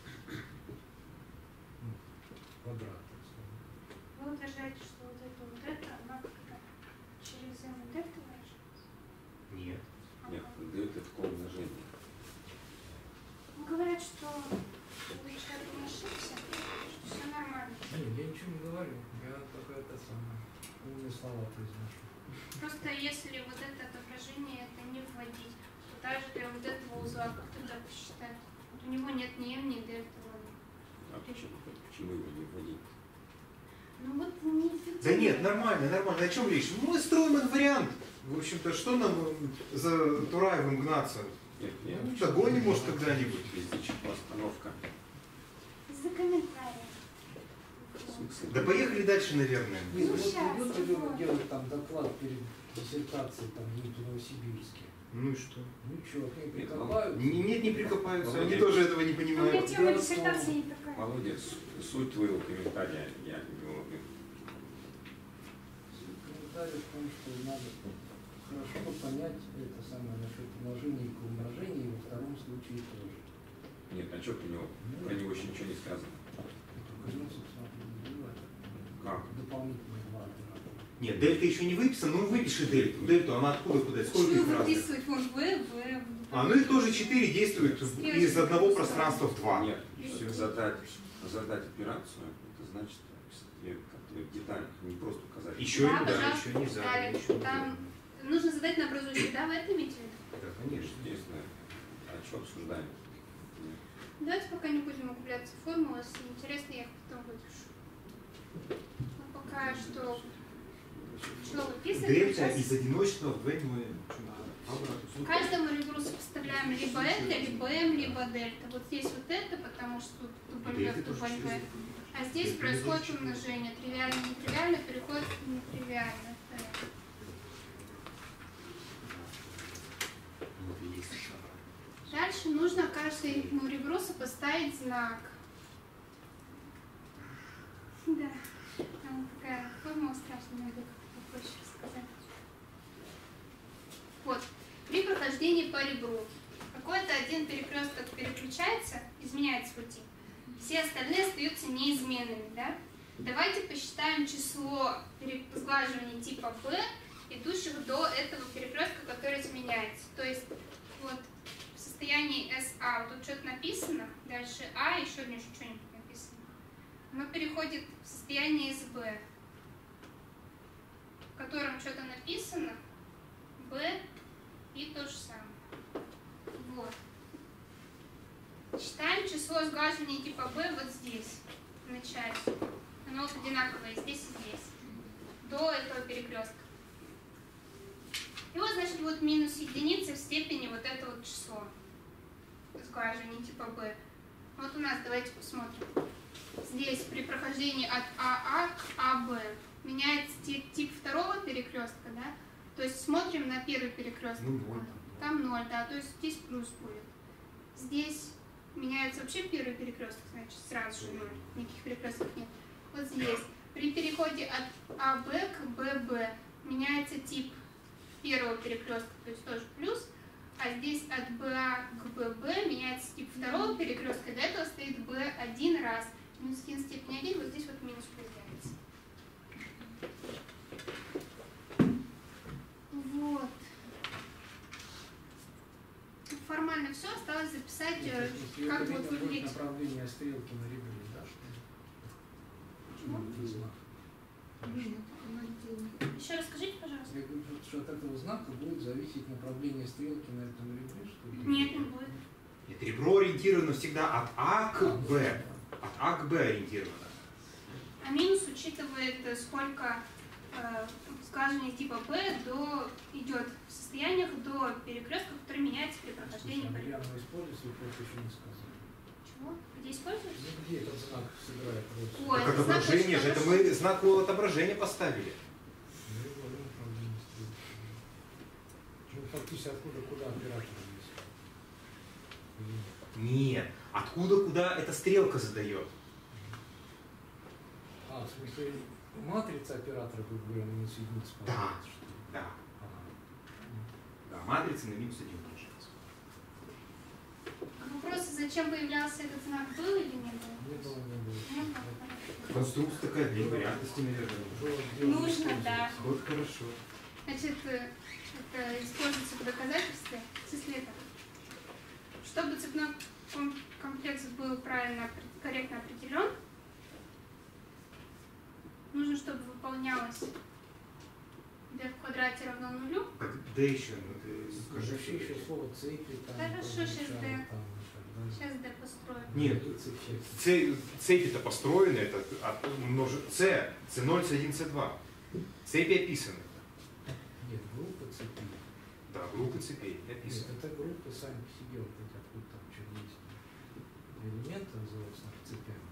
Ну, квадрат, так сказать. Вы утверждаете, что вот это, она как-то через дельта выражается? Нет. Нет, дельта это такое умножение. Ну, говорят, что человек не ошибся, что все нормально. Нет, я ничего не говорю. Я только это самое умные слова произношу. Просто если вот это отображение это не вводить, то даже для вот этого узла, как тогда посчитать? Вот у него нет ни m, ни дельта. А почему его не вводить? Ну вот не эффективно. Да нет, нормально, нормально. О чем речь? Мы строим инвариант. В общем-то, что нам за Тураевым гнаться? Нет, нет. Ну, догоним, может, когда-нибудь. Везде постановка. За комментарии. Да поехали дальше, наверное. Нет, Ну, вот щас, идет вот. ребенок делать там доклад перед диссертацией там в Новосибирске. Ну и что? Ну что, к ней Нет, прикопают? Нет, не прикопаются. Они Володя. тоже этого не У меня понимают. тема диссертации не такая. Володя, суть твоего комментария я не уловил. Комментарий в том, что надо хорошо понять это самое насчет умножения и умножения, и во втором случае тоже. Нет, а что про него? Про него еще ничего не сказано. Только, ну, собственно, определила Как? дополнительные два оператора. Нет, дельта еще не выписана, ну выпиши дельту. Дельту, она откуда куда? Сколько их разных? Выписывать вон В. А, ну и тоже 4 действуют из одного пространства в 2. Нет, Всё. задать операцию, это значит как-то в деталях, не просто указать. Еще Да, и да, пожалуйста, еще не далее. задали. еще не Там задали. нужно задать на образующий, да, вы это имеете в виду? Да, конечно. Естественно, а что обсуждаем? Давайте пока не будем углубляться в формулы, если интересно, я их потом выпишу. Ну, пока что выписывать. Дельта из одиночного в двойное. Каждому ребру сопоставляем либо это, либо m, либо дельта. Вот здесь вот это, потому что тут W, W. А здесь происходит умножение. Тривиально, нетривиально переходит в нетривиально. Дальше нужно каждому ребру сопоставить знак. Да, там такая формула страшная, надо как-то проще рассказать. Вот, при прохождении по ребру какой-то один перекресток переключается, изменяет пути. Все остальные остаются неизменными, да? Давайте посчитаем число сглаживаний типа B, идущих до этого перекрестка, который изменяется. То есть вот в состоянии SA вот тут что-то написано, дальше А, еще что-нибудь написано. Оно переходит в состояние SB, в котором что-то написано, B и то же самое. Вот. Считаем число сглаживаний типа B вот здесь, в начале. Оно вот одинаковое здесь и здесь, до этого перекрестка. И вот, значит, вот минус единицы в степени вот это вот число сглаживаний типа B. Вот у нас, давайте посмотрим. Здесь при прохождении от АА к АБ меняется тип второго перекрестка, да? То есть смотрим на первый перекресток. Ну, 0. Там 0, да, то есть здесь плюс будет. Здесь меняется вообще первый перекресток, значит, сразу же 0, никаких перекрестков нет. Вот здесь. При переходе от АБ к ББ меняется тип первого перекрестка, то есть тоже плюс, а здесь от БА к ББ меняется тип второго перекрестка, и до этого стоит B один раз. Минус 1 степень 1, вот здесь вот минус появляется. Вот. Формально все, осталось записать, как будет выглядеть. Направление стрелки на ребре, да? Почему? Еще раз скажите, пожалуйста. Я говорю, что от этого знака будет зависеть направление стрелки на этом ребре, что ли? Нет, не будет. Нет, ребро ориентировано всегда от А к Б. От А к Б ориентировано. А минус учитывает, сколько сглаживания типа B идет в состояниях до перекрестка, который меняется при прохождении по ребру. Наверное, используется, вы просто еще не сказали. Чего? Где используется? Ну, где этот знак сыграет роль? Ой, Так это знак отображение очень же, это хорошо. мы знак отображения поставили. Ну, я говорю, направление стрелки. Ну, фактически откуда куда оператор есть? Или нет? Нет. Откуда куда эта стрелка задает? А, в смысле, матрица оператора, как бы, минус единица Да. получается, что ли? Да. Ага. Да, матрица на минус 1 умножается. вопрос, зачем появлялся этот знак, был или не был? Не было, не было. Не было. Конструкция такая для вариантности, наверное. Нужно, да. Вот хорошо. Значит, это используется в доказательстве. В смысле это. Чтобы цепной комплекс был правильно, корректно определен, нужно, чтобы выполнялось d в квадрате равно нулю. Так, да еще, ну ты скажи. Вообще еще слово цепи там. Хорошо, сейчас там, D. там, Сейчас d построю. Нет, цепи-то построены, это C0, C0, C1, C2. Цепи описаны. Нет, группа цепи. Да, группы цепей Нет, описаны. это группы сами по себе, вот эти откуда там что есть. Элементы называются цепями.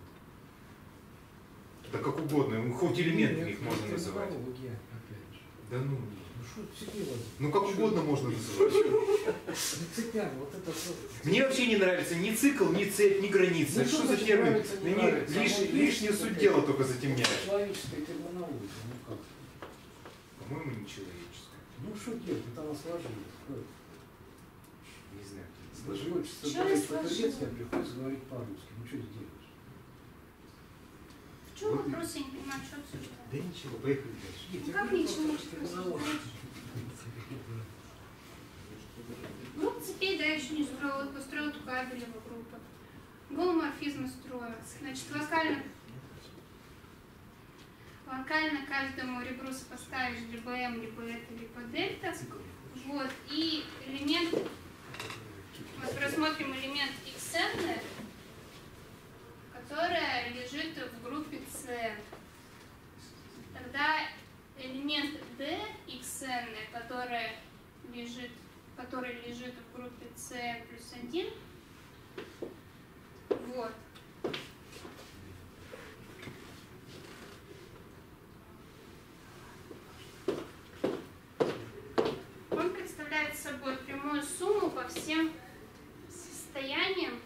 Да как угодно, хоть элементами Нет, их можно это называть. терминология, опять же. Да ну. Ну что цепи лазить? Ну как угодно можно называть. Не цепями, вот это вот. Мне вообще не нравится ни цикл, ни цепь, ни граница. Ну, Что что за значит термин? нравится, не Они нравится? лишнюю суть дела только затемняют. Человеческая терминология, ну как? По-моему, не человеческое. Ну что делать, это она сложилась. Не знаю. Сложилось. Чё Сложилось сложилось? по-турецки, а приходится говорить по-русски. Ну что сделаешь? В чем вопрос, я не понимаю, что обсуждаем? Да ничего, поехали дальше. Ну как ничего, Группа цепей, да, еще не строила, построила только Абелева группа. Голоморфизмы строила. Значит, локально каждому ребру сопоставишь либо М, либо это, либо дельта. Вот, и элемент, вот рассмотрим элемент XN, которая лежит в группе CN. Тогда элемент D, XN, который лежит в группе CN плюс 1, вот. Он представляет собой прямую сумму по всем состояниям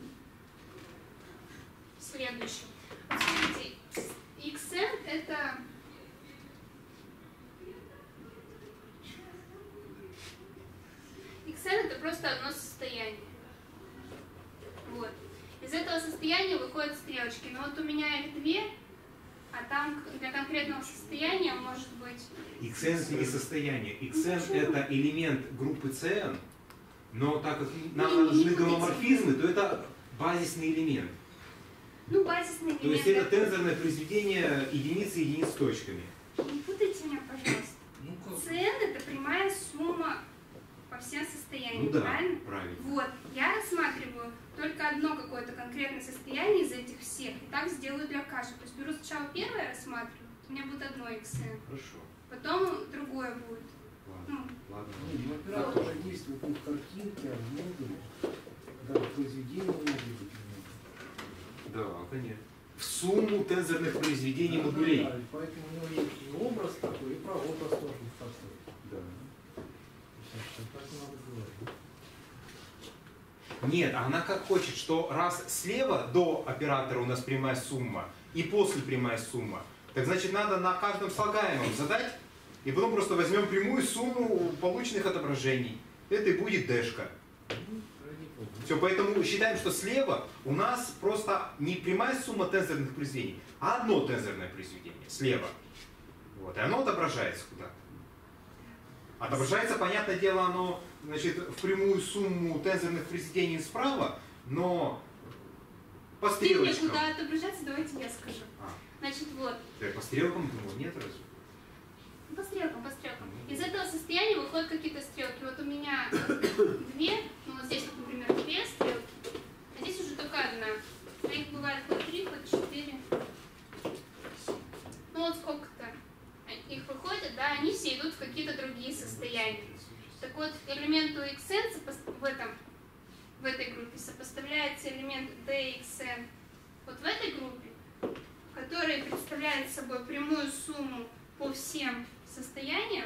следующим. Вот смотрите, xn это xn это просто одно состояние. Вот. Из этого состояния выходят стрелочки. Но вот у меня их две, а там для конкретного состояния может быть... XN это не состояние. XN это элемент группы CN, но так как нам нужны гомоморфизмы, то это базисный элемент. Ну, базисный элемент. То есть это тензорное произведение единиц с точками. Не путайте меня, пожалуйста. CN это прямая сумма по всем состояниям, Ну да, правильно? правильно. Вот, я рассматриваю только одно какое-то конкретное состояние из этих всех, и так сделаю для каждого. То есть беру сначала первое, рассматриваю, у меня будет одно XN, Хорошо. потом другое будет. Ладно. Ну, Ладно. Ну, оператор уже действует не в картинке, а в модуле. Да, в произведении может быть. Да, конечно. В сумму тензорных произведений модулей. Да, и поэтому у него есть и образ такой, и прообраз тоже такой. Да. Так надо говорить. Нет, она как хочет, что раз слева до оператора у нас прямая сумма и после прямая сумма, так значит надо на каждом слагаемом задать, и потом просто возьмем прямую сумму полученных отображений. Это и будет дэшка. Все, поэтому считаем, что слева у нас просто не прямая сумма тензорных произведений, а одно тензорное произведение слева. Вот, и оно отображается куда-то. Отображается, понятное дело, оно, значит, в прямую сумму тензорных произведений справа, но по стрелочкам. куда отображаться, давайте я скажу. Значит, вот. Да, по стрелкам думал, нет разве? По стрелкам, по стрелкам. Из этого состояния выходят какие-то стрелки. Вот у меня две, ну вот здесь, вот, например, две стрелки, а здесь уже только одна. А их бывает хоть 3, хоть 4. Ну вот сколько-то их выходит, да, они все идут в какие-то другие состояния. Так вот, элементу xn в этой группе сопоставляется элемент dxn вот в этой группе, который представляет собой прямую сумму по всем состояниям.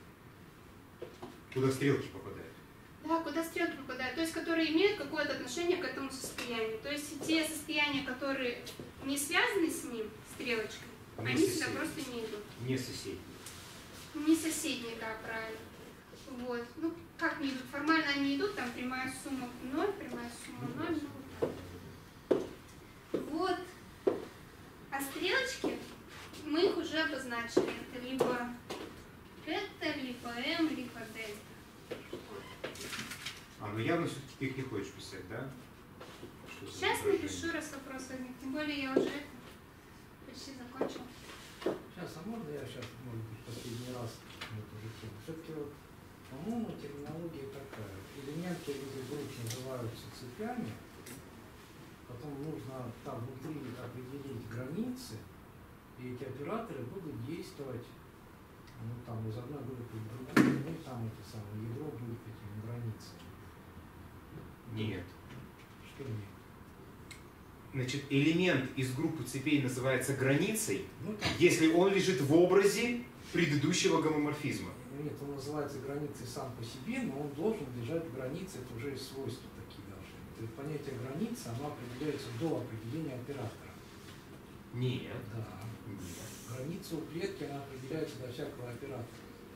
Куда стрелки попадают? Да, куда стрелки попадают, то есть которые имеют какое-то отношение к этому состоянию. То есть те состояния, которые не связаны с ним, стрелочкой, они сюда просто не идут. Не соседние. Не соседние, да, правильно. Вот. Ну, как не идут? Формально они идут, там прямая сумма 0, прямая сумма 0, ну вот так. Вот. А стрелочки, мы их уже обозначили. Это либо это, либо m, либо дельта. Ну явно все-таки ты их не хочешь писать, да? Что за Сейчас изображение? напишу, раз вопрос возник. Тем более я уже почти закончила. Сейчас, а можно я сейчас, может быть, последний раз на эту же тему? Все-таки вот, по-моему, терминология такая. Элементы этих групп называются цепями, потом нужно там внутри определить границы, и эти операторы будут действовать, ну, там, из одной группы в другую, ну, там это самое ядро будет этими границами. Нет. Что нет? Значит, элемент из группы цепей называется границей, Ну, там, если он лежит в образе предыдущего гомоморфизма. нет, он называется границей сам по себе, но он должен лежать в границе, это уже свойства такие должны быть. То есть понятие границы, оно определяется до определения оператора. Нет. Да. Нет. Граница у клетки, она определяется до всякого оператора.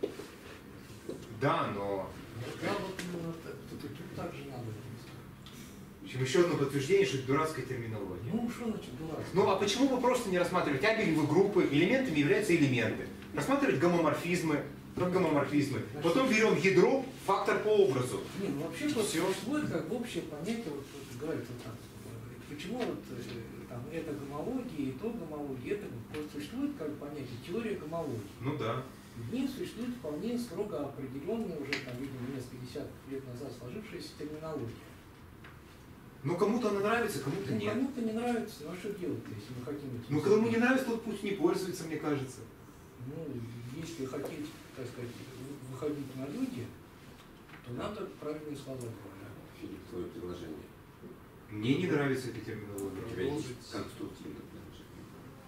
Да, но Да, вот именно тут так же надо. в общем, еще одно подтверждение, что это дурацкая терминология. Ну, что значит дурак? Ну а почему бы просто не рассматривать абелевые группы? Элементами являются элементы. Рассматривать гомоморфизмы, как гомоморфизмы. Потом берем ядро, фактор по образу. Не, ну вообще Всё. существует как общее понятие, вот говорит вот так. Почему вот там это гомология и то гомология, это вот существует как понятие теория гомологии. Ну да. В ней существует вполне строго определенная, уже там, видимо, несколько десятков лет назад сложившаяся терминология. Ну кому-то она нравится, кому-то Ну, нет. кому-то не нравится, ну а что делать-то, если мы хотим этим Ну кому не нравится, тот пусть не пользуется, мне кажется. Ну, если хотите, так сказать, выходить на люди, то надо правильные слова говорить. Филипп, твое предложение. Мне не нравится эта У терминология. тебя есть конструктивное предложение.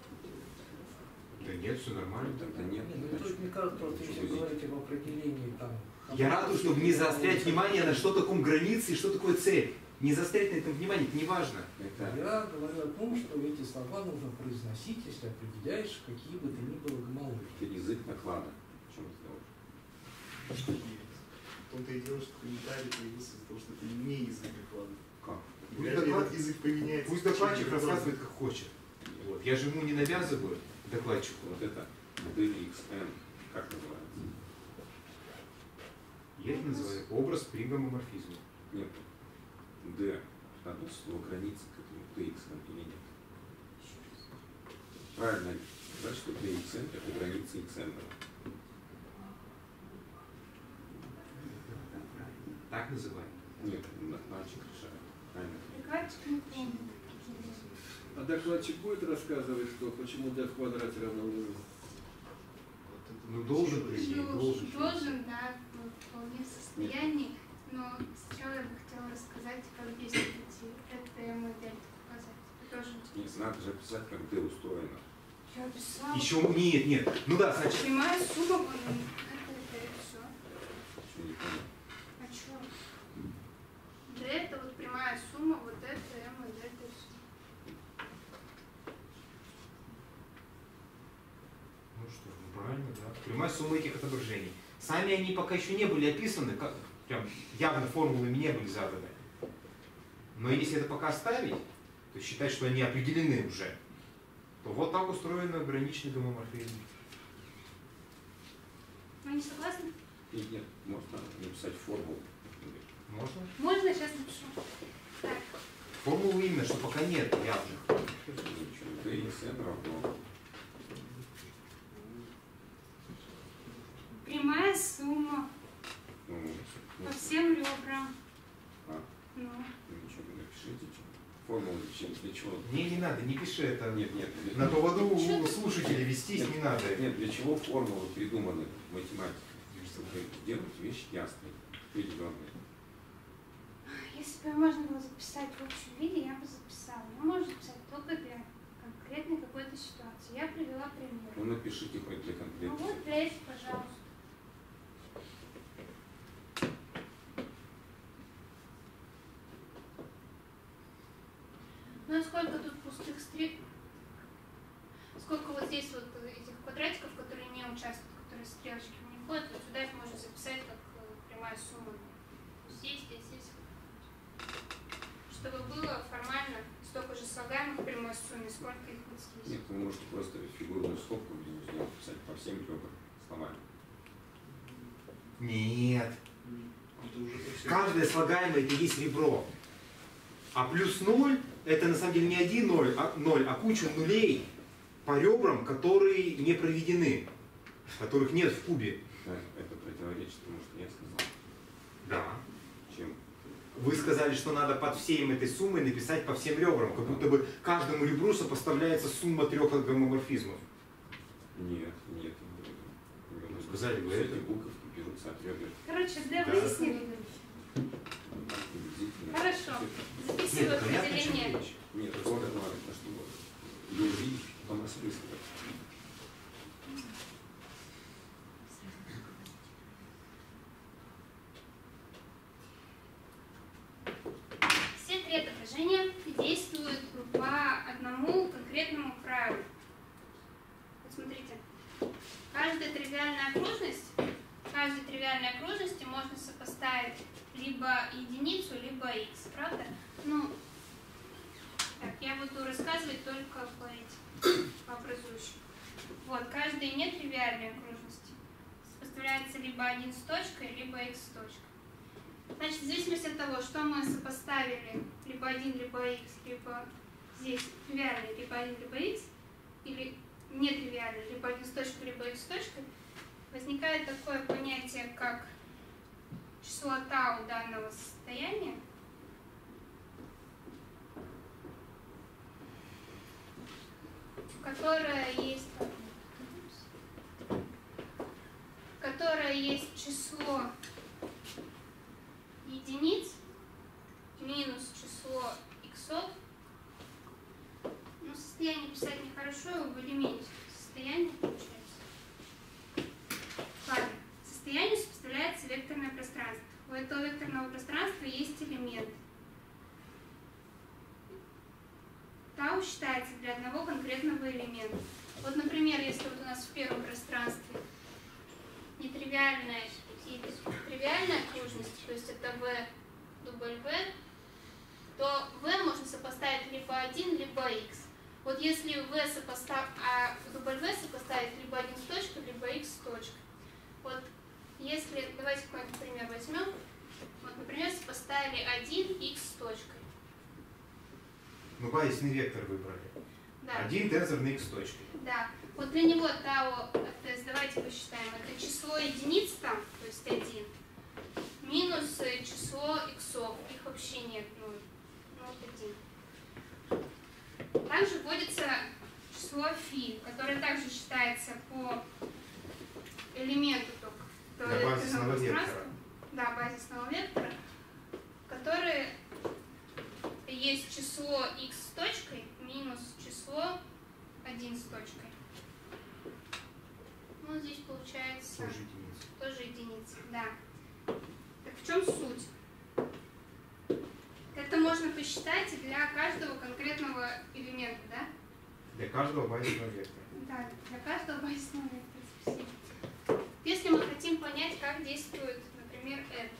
Да нет, все нормально. Тогда нет. Не, ну, то есть, мне кажется, просто если Почему говорить об определении там... Я рад, чтобы не заострять внимание на что такое границы и что такое цель. Не заострять на этом внимание, это не важно. Это Я говорю о том, что эти слова нужно произносить, если определяешь какие бы то ни было гомологии. язык наклада. О чем ты говоришь? Что нет? В том-то и дело, что комментарий появился из-за того, что это не язык доклада. Как? Вряд ли этот язык поменяется. Пусть докладчик рассказывает, как хочет. Вот. Я же ему не навязываю, докладчику. Вот это DXN, как называется? Я это называю образ при гомоморфизме. Нет. D относится слово границы к этому DXN или нет? Правильно сказать, что DXN это граница XN. Так называем. Нет, мальчик решает. Правильно. Докладчик не помнит. А докладчик будет рассказывать, что почему d в квадрате равно нулю? Ну должен прийти, должен. Должен, да, вполне в состоянии. Но сначала я бы хотела рассказать, как действуют эти м и дельта показать. Это тоже Нет, интересно. надо же описать, как D устроено. Я описала. Еще нет. Ну да, значит. Прямая сумма, вон, это и все. Что не понял. А что? D это вот прямая сумма, вот это m и дельта и все. Ну что, ну правильно, да. Прямая сумма этих отображений. Сами они пока еще не были описаны, как, прям явно формулами не были заданы. Но если это пока оставить, то считать, что они определены уже, то вот так устроен ограниченный гомоморфизм. Вы не согласны? И нет, можно написать формулу. Можно? Можно, сейчас напишу. Так, Формулу именно, что пока нет явных. DXN равно. прямая сумма Ну, по всем ребрам. А, Ну, ничего, напишите. Формулу для чего? Не надо, не пиши это. Нет. На поводу у слушателей вестись не надо. Нет, для чего формулы придуманы в математике? Чтобы делать вещи ясные, определенные. если бы можно было записать в общем виде, я бы записала. Но можно записать только для конкретной какой-то ситуации. Я привела пример. Ну, напишите хоть для Ну конкретной. вот для этих, пожалуйста. Ну а сколько тут пустых стрелок? Сколько вот здесь вот этих квадратиков, которые не участвуют, которые стрелочки не входят, вот сюда их можно записать как прямая сумма. Здесь. Чтобы было формально столько же слагаемых в прямой сумме, сколько их вот здесь. Нет, вы можете просто фигурную скобку внизу сделать, писать по всем ребрам словами. Нет. Это уже совсем- Каждое слагаемое это есть ребро. А плюс 0 это на самом деле не один 0, а куча нулей по ребрам, которые не проведены, которых нет в кубе. Да, это противоречит тому, что я сказал. Да. Чем? Вы сказали, что надо под всей этой суммой написать по всем ребрам, как будто бы каждому ребру сопоставляется сумма 3 гомоморфизмов. Нет. Сказали вы Все это? эти буковки берутся от ребер. Короче, да, Да. выяснили. Так, приблизительно. Хорошо. Нет, Записываю понятно, о чем определение. речь. Нет, это надо, чтобы ее увидеть, потом осмысливать. Все три отображения действуют по одному конкретному правилу. Вот смотрите. Каждой тривиальной окружности можно сопоставить либо единицу, либо x, правда? Ну, так, я буду рассказывать только по образующим. Вот, каждой нетривиальной окружности сопоставляется либо 1 с точкой, либо x с точкой. Значит, в зависимости от того, что мы сопоставили, либо 1, либо x, либо здесь тривиальный, либо 1, либо x, или нетривиальный, либо 1 с точкой, либо x с точкой, возникает такое понятие, как число тау данного состояния, которое есть число единиц минус число иксов. Ну, состояние писать нехорошо, в элементе состояние получается. Ладно, состоянию сопоставляется векторное пространство. У этого векторного пространства есть элемент. Тау считается для одного конкретного элемента. Вот, например, если вот у нас в первом пространстве нетривиальная и тривиальная окружность, то есть это V, W, то V можно сопоставить либо 1, либо x. Вот если W сопоставить либо 1 с точкой, либо x с точкой. Вот если, давайте какой-нибудь пример возьмем. Вот, например, сопоставили 1, x с точкой. Ну, базисный вектор выбрали. Да. Один тензор на x точке. Да. Вот для него тау, давайте посчитаем, это число единиц там, то есть 1, минус число иксов, их вообще нет, ну 1. Также вводится число φ, которое также считается по элементу только. Для базисного вектора. Да, базисного вектора, который есть число x с точкой минус число 1 с точкой. Ну, здесь получается тоже единица, да. Так в чем суть? Это можно посчитать для каждого конкретного элемента, да? Для каждого базисного вектора. Да, для каждого базисного вектора. Спасибо. Если мы хотим понять, как действует, например, это.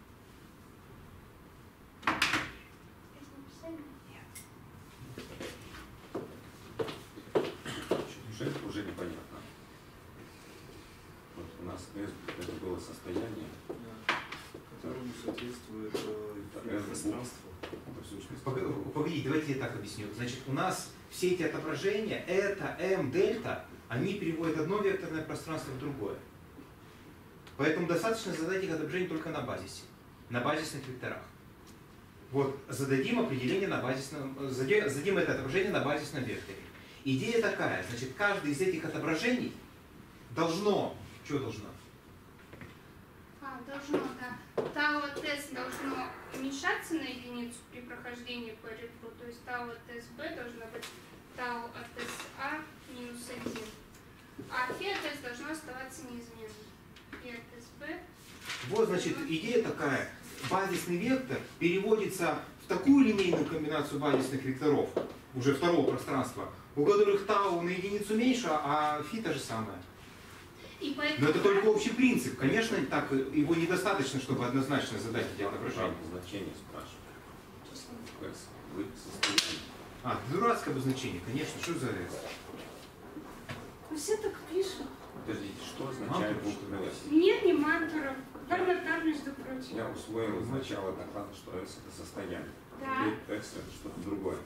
Уже непонятно. Вот у нас S это было состояние, которому соответствует пространство. Погоди, давайте я так объясню. Значит, у нас все эти отображения, это, m, дельта, они переводят одно векторное пространство в другое. Поэтому достаточно задать их отображение только на базисе, на базисных векторах. Вот, зададим определение на базисном, зададим это отображение на базисном векторе. Идея такая, значит, каждое из этих отображений должно, что должно? Должно, да. Тау от S должно уменьшаться на единицу при прохождении по ребру, то есть тау от SB должно быть тау от SA минус 1. А φ от S должно оставаться неизменным. Φ от SB. Вот, значит, идея такая. Базисный вектор переводится в такую линейную комбинацию базисных векторов, уже второго пространства, у которых тау на единицу меньше, а φ та же самая. И поэтому... Но это только общий принцип. Конечно, так его недостаточно, чтобы однозначно задать эти отображения. Значение спрашиваю. Вы состояние. А, дурацкое обозначение, конечно. Что за это? Ну, все так пишут. Подождите, что означает буква S? Нет, не Мантуров. Гарнатар, между прочим. Я усвоил из начала доклада, что S это состояние. Да. И S это что-то другое.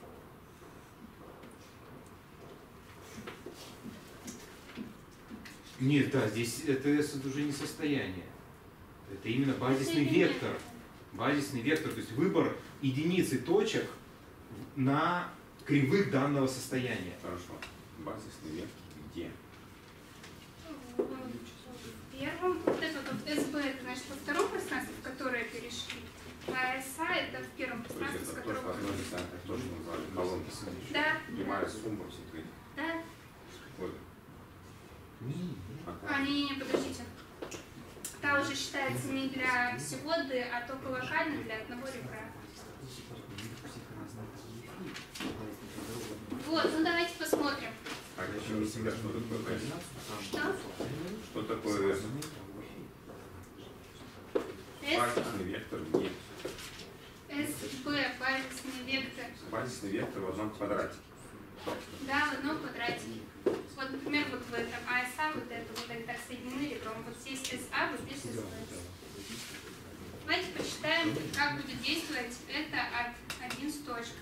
Нет, да, здесь ЭТС это уже не состояние. Это именно базисный Это вектор. Базисный вектор, то есть выбор единицы точек на кривых данного состояния. Хорошо. Базисный вектор где? В первом, вот это вот СБ, это значит во втором пространстве, в которое перешли. А СА это в первом То есть пространстве, с это то, что которого... относится к то, что назвали колонки. Да. Прямая сумма всех этих. Да. Вот. Не, подождите. Та уже считается не для всего D, а только локально для одного ребра. Вот, ну давайте посмотрим. А еще раз себя, что такое S? Что? Что такое S? Базисный вектор где? СБ, базисный вектор. Базисный вектор в одном квадрате. Да, в одном квадратике. Вот, например, вот в этом АСА, вот это, вот они так соединены ребром. Вот здесь СА, вот здесь СБ. Давайте посчитаем, как будет действовать это от 1 с точкой.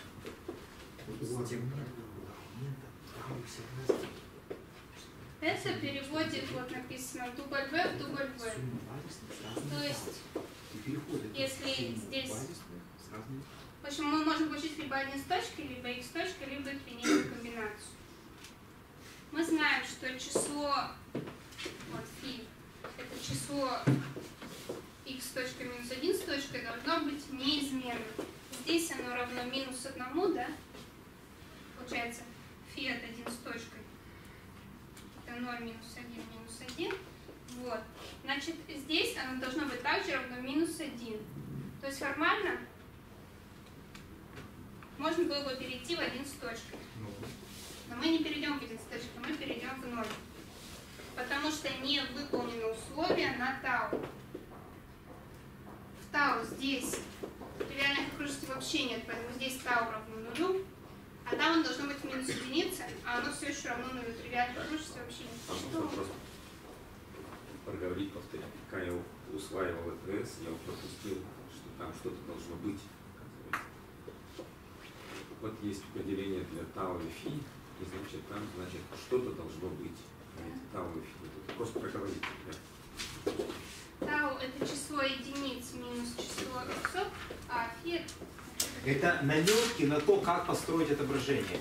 Это переводит, вот написано, дубль В в дубль В. То есть, если здесь... В общем, мы можем получить либо 1 с точкой, либо x с точкой, либо их линейную комбинацию. Мы знаем, что число, вот фи, это число x с точкой минус 1 с точкой должно быть неизменным. Здесь оно равно минус 1, да? Получается, фи от 1 с точкой. Это 0 минус 1 минус 1. Вот. Значит, здесь оно должно быть также равно минус 1. То есть формально можно было бы перейти в 1 с точкой. Но мы не перейдем в 1 с точкой, мы перейдем в 0. Потому что не выполнено условие на тау. В тау здесь тривиальных окружностей вообще нет, поэтому здесь тау равно 0. А там оно должно быть минус единица, а оно все еще равно 0. Тривиальных окружностей вообще нет. Можно просто проговорить, повторить. Когда я усваивал ЭТС, я пропустил, что там что-то должно быть. Вот есть определение для тау и фи, и значит там что-то должно быть. Тау и фи. Это просто проговорить. Тау это число единиц минус число иксов, а фи Это наметки на то, как построить отображение.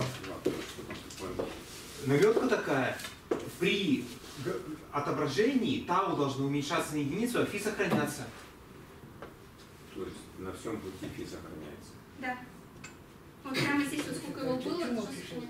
Наметка такая. При отображении тау должно уменьшаться на единицу, а фи сохраняться. То есть на всем пути фи сохраняется. Да. Вот прямо здесь вот сколько его было, то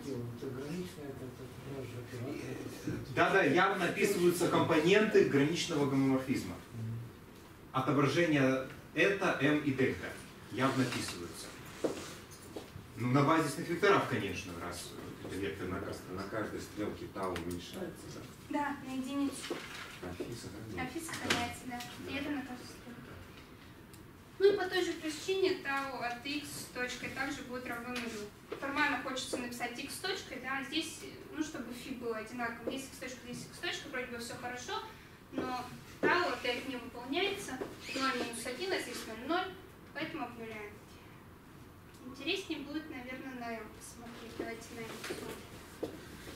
Да-да, явно описываются компоненты граничного гомоморфизма. Отображение это, m и дельта явно описываются. Ну, на базисных векторах, конечно, раз это вектор На каждой стрелке тау уменьшается, да? Да, на единицу. А фи А сохраняется. фи сохраняется, да. И это на каждой стрелке. Ну и по той же причине тау от x с точкой также будет равно 0. Формально хочется написать x с точкой, да, а здесь, ну, чтобы фи было одинаково. Здесь x с точкой, здесь x с точкой, вроде бы все хорошо, но тау опять не выполняется. 0 минус 1, а здесь 0, 0, поэтому обнуляем. Интереснее будет, наверное, на m посмотреть. Давайте на m посмотрим.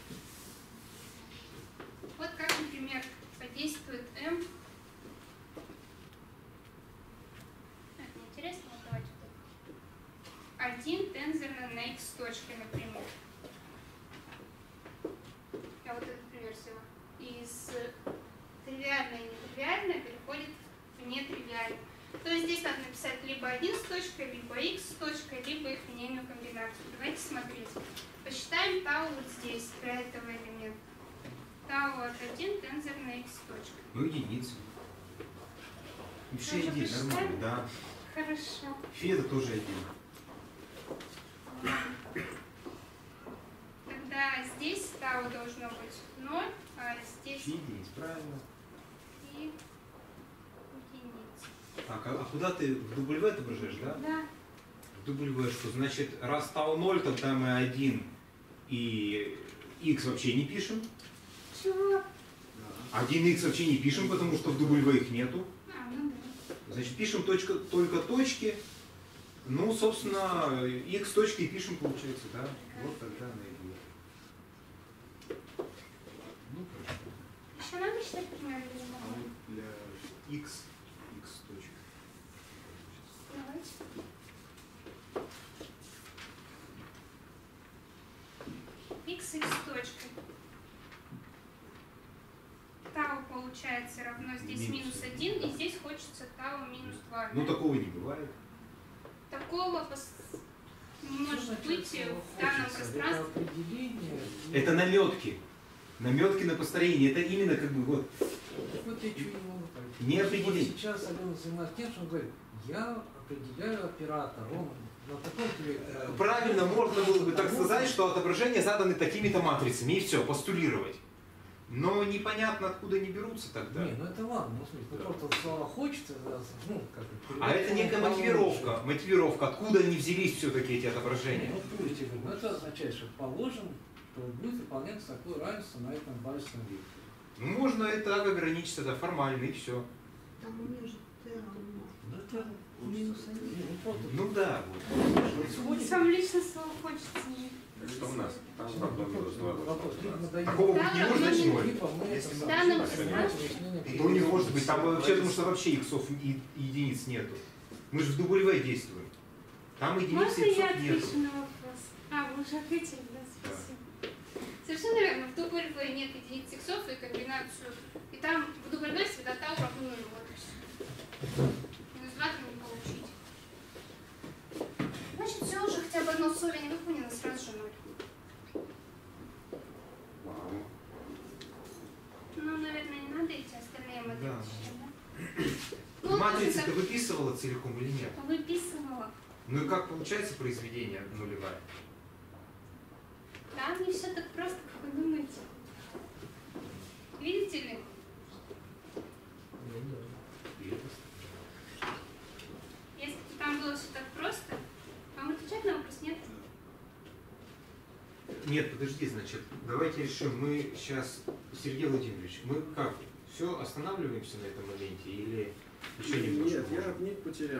Вот как, например, подействует m. Это неинтересно, вот давайте вот 1 тензорно на x с точкой, например. Я вот этот пример взяла. Из тривиальное и нетривиальное переходит в нетривиальное. То есть здесь надо написать либо 1 с точкой, либо x с точкой, либо их линейную комбинацию. Давайте смотреть. Посчитаем тау вот здесь, для этого элемента. Тау от 1 тензор на x с точкой. Ну, единица. И все Тоже один, посчитаем? нормально, да. Хорошо. Фи это тоже один. Тогда здесь тау должно быть 0, здесь Фи единиц, правильно. и единицы. Так, а куда ты в W отображаешь, да? Да. В W что? Значит, раз тау 0, тогда мы 1 и x вообще не пишем. Чего? 1x вообще не пишем, потому что в W их нету. Ну да. Значит, пишем только точки. Ну, собственно, x точки и пишем, получается, да? Вот тогда найду. Ну, хорошо. Еще надо считать пример или А можно? вот для x точка. Давайте. X с точкой. Тау получается равно здесь Минус минус 1, и здесь хочется тау минус 2. Ну, такого не бывает. Такого не может Что значит быть слово в данном «хочется»? пространстве. Это определение. Это наметки. Наметки на построение. Это именно как бы вот Вот я чего не могу понять. не определение. Вот сейчас Алена занимается тем, что он говорит, я определяю оператор, он на таком векторе. Правильно можно было бы так сказать, что отображения заданы такими-то матрицами, и все, постулировать. Но непонятно, откуда они берутся тогда. Не, ну это ладно, ну смотри, ну просто слова хочется, ну как это. А это некая мотивировка. Мотивировка, откуда они взялись все-таки эти отображения. Ну, пусть, ну, это означает, что положим, что будет выполняться такое равенство на этом базисном векторе. Ну, можно и так ограничиться, да, формально, и все. Там у нее же Т равно. Ну это Минус 1. ну, просто Ну да, вот. происходит. Сам лично слово хочется. Что у нас? Там равно минус 2. Вопрос, либо мы даем- Такого быть не Да, может, да, значит да. 0. либо мы Если это в данном самое, пространстве- объяснение То не может быть, там вообще, потому что вообще иксов и единиц нету. Мы же в W действуем. Там единиц Можно и я иксов нету. отвечу на вопрос? Вы уже ответили, да, спасибо. Совершенно верно, в W нет единиц иксов и комбинацию. И там в W всегда тау равно 0. Минус 2 там не получить. Значит, все уже хотя бы одно условие не выполнено, сразу же 0. Вау. Ну, наверное, не надо эти остальные модели Да. считать, да? Ну, Матрица можно ты выписывала целиком или нет? так. Выписывала. Ну и как получается произведение нулевое? Да, не все так просто, как вы думаете. Видите ли? Ну, да. И это Если бы там было все так просто, вам отвечать на вопрос нет? Нет, подожди, значит, давайте решим, мы сейчас, Сергей Владимирович, мы как, все останавливаемся на этом моменте или еще немножко? Нет, я можем? нить потерял.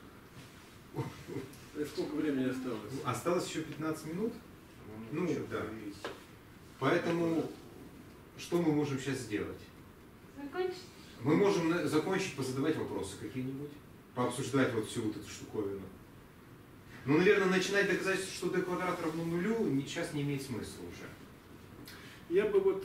Сколько времени осталось? Осталось еще 15 минут, ну еще да. проверить. Поэтому что мы можем сейчас сделать? Закончить? Мы можем закончить, позадавать вопросы какие-нибудь, пообсуждать вот всю вот эту штуковину. Ну, наверное, начинать доказательство, что d квадрат равно нулю, сейчас не имеет смысла уже. Я бы вот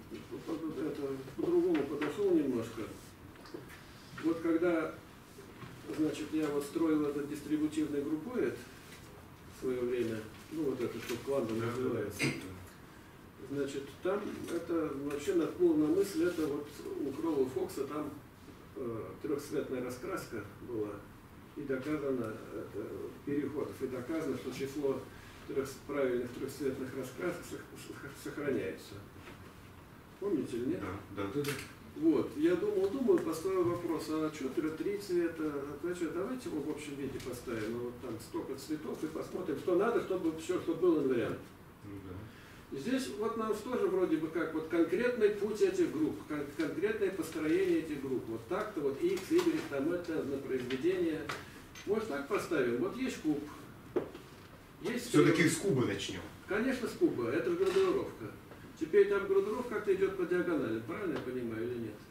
по-другому подошел немножко. Вот когда, значит, я вот строил этот дистрибутивный группоид в свое время, ну вот это, что квантом называется, значит, там это вообще наткнул на мысль, это вот у Кролла Фокса там трехцветная раскраска была, и доказано это, переходов, и доказано, что число правильных трехцветных раскрасок сохраняется. Помните или нет? Да. Вот, я думал, поставил вопрос, а что 3 цвета, давайте его в общем виде поставим, вот там столько цветов и посмотрим, что надо, чтобы все, что был инвариант. Ну, да. Здесь вот нам тоже вроде бы как вот конкретный путь этих групп, конкретное построение этих групп. Вот так-то, вот x, y, там это на произведение. Может так поставим? Вот есть куб. Есть Все-таки с куба начнем. Конечно, с куба, это же градуировка. Теперь там градуировка как-то идет по диагонали, правильно я понимаю или нет?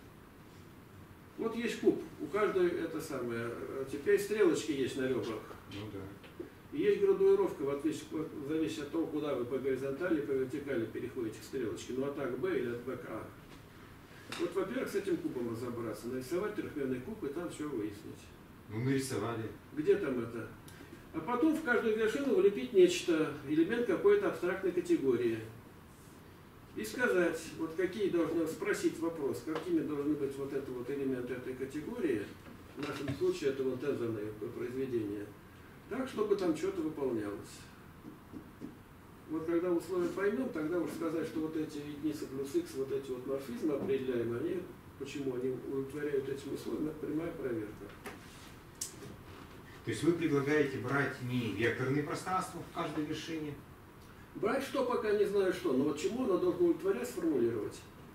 Вот есть куб, у каждой это самое. Теперь стрелочки есть на ребрах. Ну да. И есть градуировка, вот в зависимости от того, куда вы по горизонтали, по вертикали переходите к стрелочке. Ну, от А к Б или от Б к А. Вот, во-первых, с этим кубом разобраться, нарисовать трехмерный куб и там все выяснить. Ну, нарисовали. Где там это? А потом в каждую вершину влепить нечто, элемент какой-то абстрактной категории. И сказать, вот какие должны, спросить вопрос, какими должны быть вот это вот элементы этой категории, в нашем случае это вот тензорные произведения, так, чтобы там что-то выполнялось. Вот когда условия поймем, тогда уж сказать, что вот эти единицы плюс x, вот эти вот морфизмы определяемые, они, почему они удовлетворяют этим условиям, это прямая проверка. То есть вы предлагаете брать не векторные пространства в каждой вершине? Брать что, пока не знаю что, но вот чему оно должно удовлетворять, сформулировать.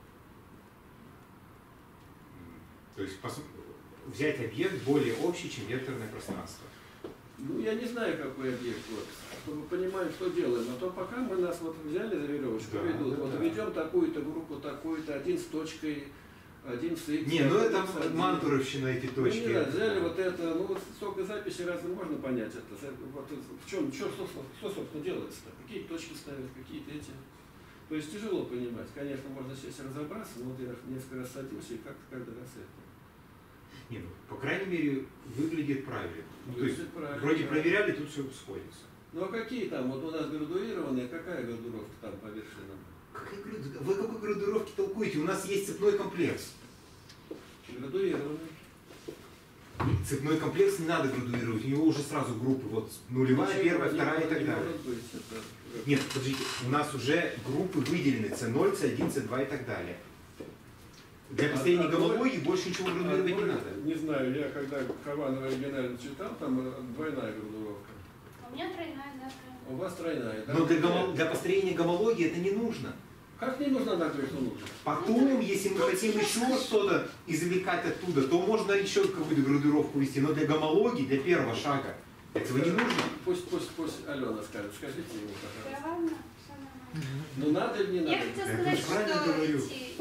То есть взять объект более общий, чем векторное пространство. Ну, я не знаю, какой объект, вот, чтобы понимать, что делаем. А то пока мы нас вот взяли за веревочку, Да, ведут, да, вот да. ведем такую-то группу, такую-то, один с точкой, один с x. Не, ну это один с один. мантуровщина, эти Ну, точки. не знаю, взяли вот это, ну вот столько записей, разве можно понять это? Вот, в чем, что, собственно, делается-то? Какие точки ставят, какие-то эти. То есть тяжело понимать. Конечно, можно здесь разобраться, но вот я несколько раз садился и как-то каждый раз это. Не, ну, по крайней мере, выглядит правильно. Ну, то есть, Выглядит правильно, вроде да. проверяли, тут все сходится. Ну а какие там? Вот у нас градуированные, какая градуировка там по вершинам? Вы о какой градуировке толкуете? У нас есть цепной комплекс. Градуированные. Цепной комплекс не надо градуировать, у него уже сразу группы, вот нулевая, Ничего первая, не вторая и так не далее. может быть, это- Нет, подождите, у нас уже группы выделены C0, C1, C2 и так далее. Для построения гомологии больше ничего градуировать не надо. Не знаю, я когда Хованова оригинально читал, там двойная градуировка. У меня тройная, да, тройная. У вас тройная, да? Но для построения гомологии это не нужно. Как не нужно так, что нужно? Потом, если мы хотим еще что-то извлекать оттуда, то можно еще какую-то градуировку вести. Но для гомологии, для первого шага, этого не нужно. Пусть Алена скажет, скажите ему, пожалуйста. Да ладно, все нормально. Ну надо или не Я надо? хотела Я сказать, же правильно что говорю. эти...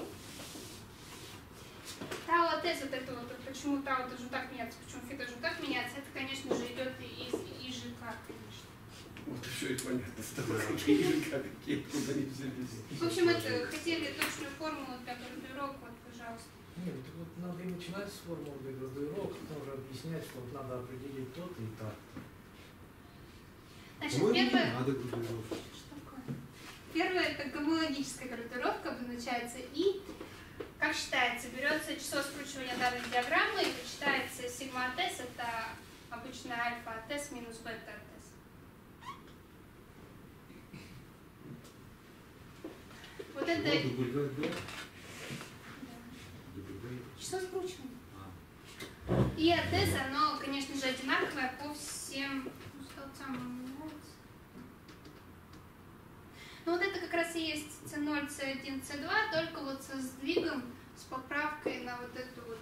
Тау-тез, вот это вот, почему тау должен так меняться, почему фи должен так меняться, это, конечно же, идет из ЖК, конечно. Вот еще и понятно стало, какие языка, какие откуда они взялись. В общем, это хотели точную формулу для градуировок, вот, пожалуйста. Нет, вот надо и начинать с формулы для градуировок, потом уже объяснять, что вот надо определить то-то и так. Значит, По-моему, не первое... надо градуировать. Что такое? Первое, это гомологическая градуировка, обозначается И. Как считается, берется число скручивания данной диаграммы и вычитается сигма АТС, это обычно альфа АТС минус бета АТС. Вот это число скручивания. И АТС, оно, конечно же, одинаковое по всем столбцам. Ну вот это как раз и есть C0, C1, C2, только вот со сдвигом, с поправкой на вот эту вот,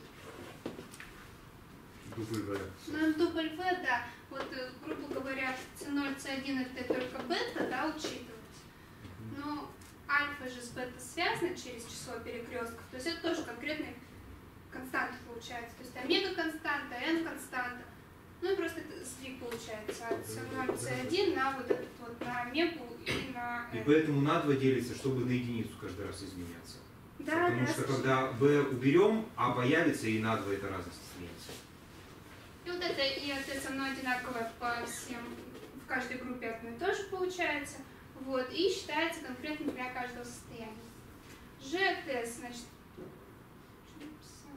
на дубль V, да. Вот, грубо говоря, C0, C1 это только бета, да, учитывать. Но альфа же с бета связаны через число перекрестков, то есть это тоже конкретные константы получается. То есть омега константа, n константа. Ну и просто это сдвиг получается от C0, C1 на вот этот вот, на омегу и на И n. поэтому на 2 делится, чтобы на единицу каждый раз изменяться. Да, Потому да, что совершенно. когда b уберем, а появится и на 2 это разность изменится. И вот это и АТС оно одинаковое по всем, в каждой группе одно и то же получается. Вот, и считается конкретно для каждого состояния. ЖТС, значит, что я написала?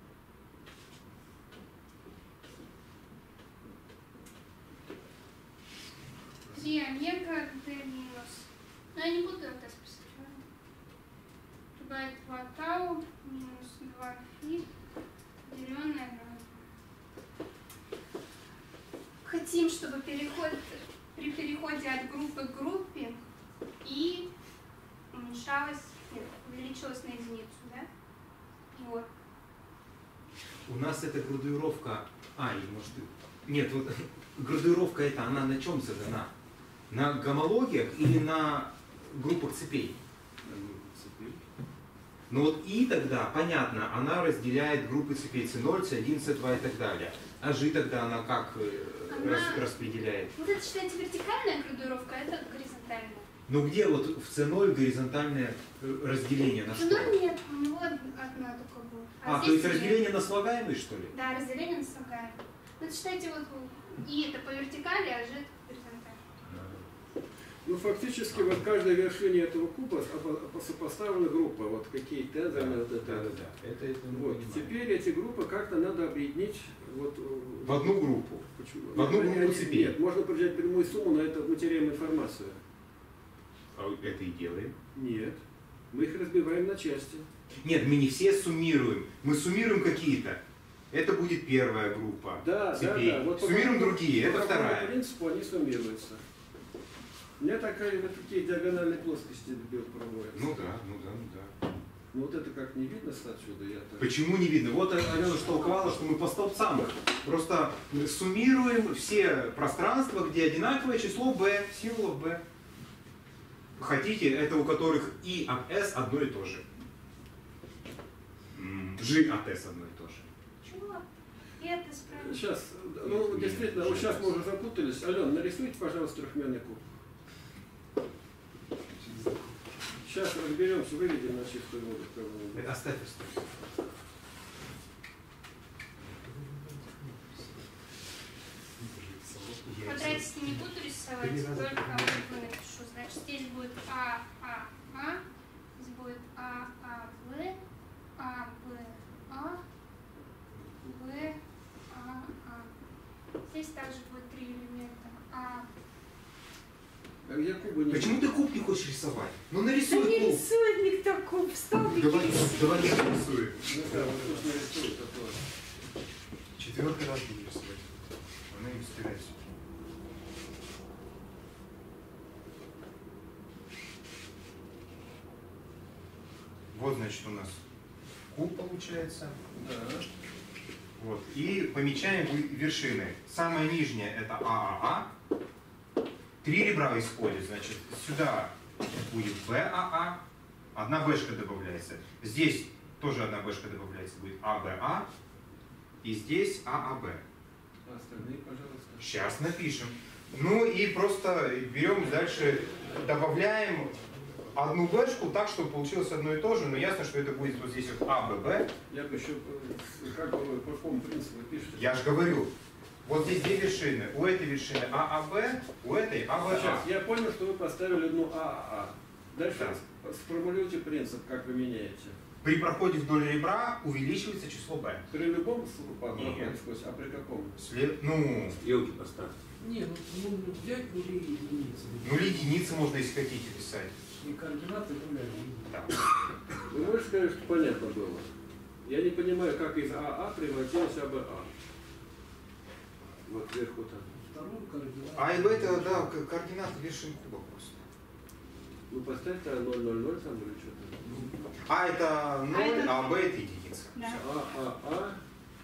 Три омега d минус. Но я не буду АТС писать, ладно? Бывает 2 тау минус 2 фи, деленное на... Хотим, чтобы при переходе от группы к группе и уменьшалось, нет, увеличилось на единицу, да? Вот. У нас эта градуировка, или может, нет, вот градуировка эта, она на чем задана? На гомологиях или на группах цепей? Ну вот И тогда, понятно, она разделяет группы цепей C0, C1, C2 и так далее. А G тогда она как распределяет? Вот это считается вертикальная градуировка, а это горизонтальная. Ну где вот в C0 горизонтальное разделение на что? Ну нет, у него одна только была. То здесь есть нет. разделение на слагаемые, что ли? Да, разделение на слагаемые. Ну это считайте вот И это по вертикали, а G это по горизонтали. Ну, фактически, вот каждой вершине этого куба сопоставлена группа, вот какие тензоры, вот это. Да. Это мы Вот. понимаем. Теперь эти группы как-то надо объединить вот, В одну группу. Почему? В одну группу Они- цепей. Нет, можно определять прямую сумму, но это мы теряем информацию. это и делаем. Нет. Мы их разбиваем на части. Нет, мы не все суммируем. Мы суммируем какие-то. Это будет первая группа Да, цепей. да. Вот Суммируем по другие, это какому вторая. принципу они суммируются. У меня вот такие диагональные плоскости проводятся. Ну да, ну да, ну да. Ну вот это как не видно отсюда, я так... Почему не видно? Вот Алена толковала, что мы по столбцам просто суммируем все пространства, где одинаковое число b, символов b. Хотите, это у которых и от s одно и то же. G от s одно и то же. Чего? Это справедливо. Сейчас, ну действительно, вот сейчас мы уже запутались. Алена, нарисуйте, пожалуйста, трехмерный куб. Сейчас разберемся, выведем на чистую воду. Это оставь, оставь. Квадратики не буду рисовать, только буквы напишу. Значит, здесь будет А, здесь будет А, Б, А, Б, А, Б, А. Здесь также будет 3 элемента А. Я кубы не... Почему ты куб не хочешь рисовать? Ну Да нарисуй не куб. рисует никто куб, столбики Давай, рисуют. давай я нарисую. Ну да, вот тут нарисуют такое. Четвертый раз буду рисовать. Она не успевает. Вот, значит, у нас куб получается. Да. Вот. И помечаем вершины. Самая нижняя это ААА. 3 ребра исходит. Значит, сюда будет БАА. Одна бэшка добавляется. Здесь тоже одна бэшка добавляется. Будет АБА. И здесь ААБ. А остальные, пожалуйста. Сейчас напишем. Ну и просто берем дальше, добавляем одну бэшку так, чтобы получилось одно и то же, но ясно, что это будет вот здесь вот АББ. Я бы еще, как бы, по какому принципу пишете? Я же говорю, вот здесь две вершины. У этой вершины ААБ, у этой АБА. Сейчас, я понял, что вы поставили одну ААА. Дальше Да. сформулируйте принцип, как вы меняете. При проходе вдоль ребра увеличивается число b. При любом проходе Нет. сквозь, а при каком? Ну, Стрелки поставьте. Не, ну взять нули и единицы. нули единицы можно, если хотите, писать. И координаты нуля и Да. Вы можете сказать, что понятно было? Я не понимаю, как из АА превратилось АБА. Вот вверху там. вторую координату. А и b это, да, координаты вершин куба просто. Ну поставьте 0,00 там или что-то. А это 0, а b это единица. Да. ААА.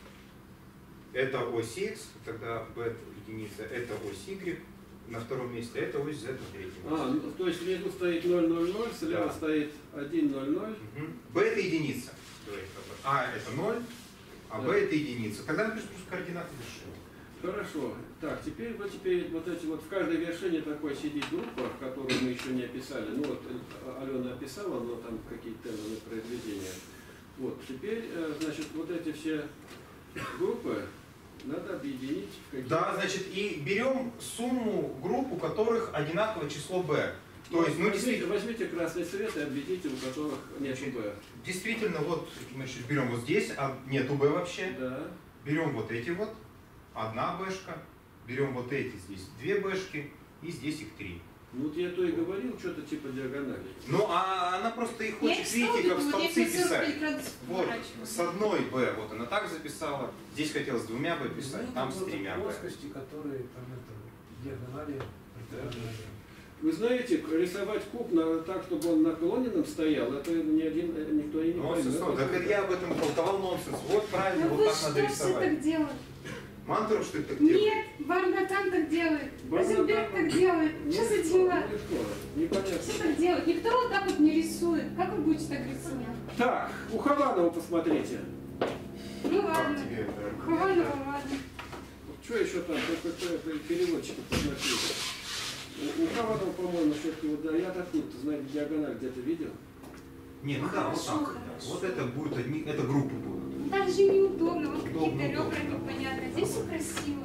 Это ось x, тогда b это единица, это ось y на втором месте, это ось z на третьем месте. Ну, то есть внизу стоит 0,00, слева Да. стоит 1,00. b это единица. А это 0, а b это единица. Тогда напишем просто координаты вершины. Хорошо. Так, теперь вот эти вот в каждой вершине такой сидит группа, которую мы еще не описали. Ну вот Алена описала, но там какие-то темные произведения. Вот, теперь, значит, вот эти все группы надо объединить в какие-то... Да, значит, и берем сумму групп, у которых одинаковое число b. То есть, ну действительно, возьмите красный цвет и обведите, у которых нет b. действительно, вот, значит, берем вот здесь, нету b вообще. Да. Берем вот эти вот, одна бэшка, берем вот эти здесь две бэшки, и здесь их 3. Ну вот я то и говорил, что-то типа диагонали. Ну, а она просто их Я хочет, их видите, как столбик, столбцы вот я писать. 45 градусов Вот, поворачиваю. с одной b, вот она так записала, здесь хотела с двумя b писать, там с тремя b. плоскости, которые там это диагонали, противоположные. Вы знаете, рисовать куб так, чтобы он наклоненным стоял, это никто и не Нонсенс, поймет. так это я об этом толковал нонсенс. Вот правильно, Ну вот вы так что надо все рисовать. так делают? Мантуров что ли так делает? Нет, Барнатан так делает. Барнатан. Розенберг так делает. Что за дела? Непонятно. Все так делают. Никто вот так вот не рисует. Как вы будете так рисовать? Так, у Хованова посмотрите. Ну Как ладно. тебе это? Хованова, ладно. Что еще там, переводчики посмотрели? У Хованова, по-моему, все-таки, вот, да, я откуда-то, знаете, диагональ где-то видел. Нет, ну да, вот Хорошо, так. хорошо. Вот это будет одни, это группы будут. Так же неудобно. Вот какие-то Удобно, ребра удобно. непонятные. Здесь все красиво.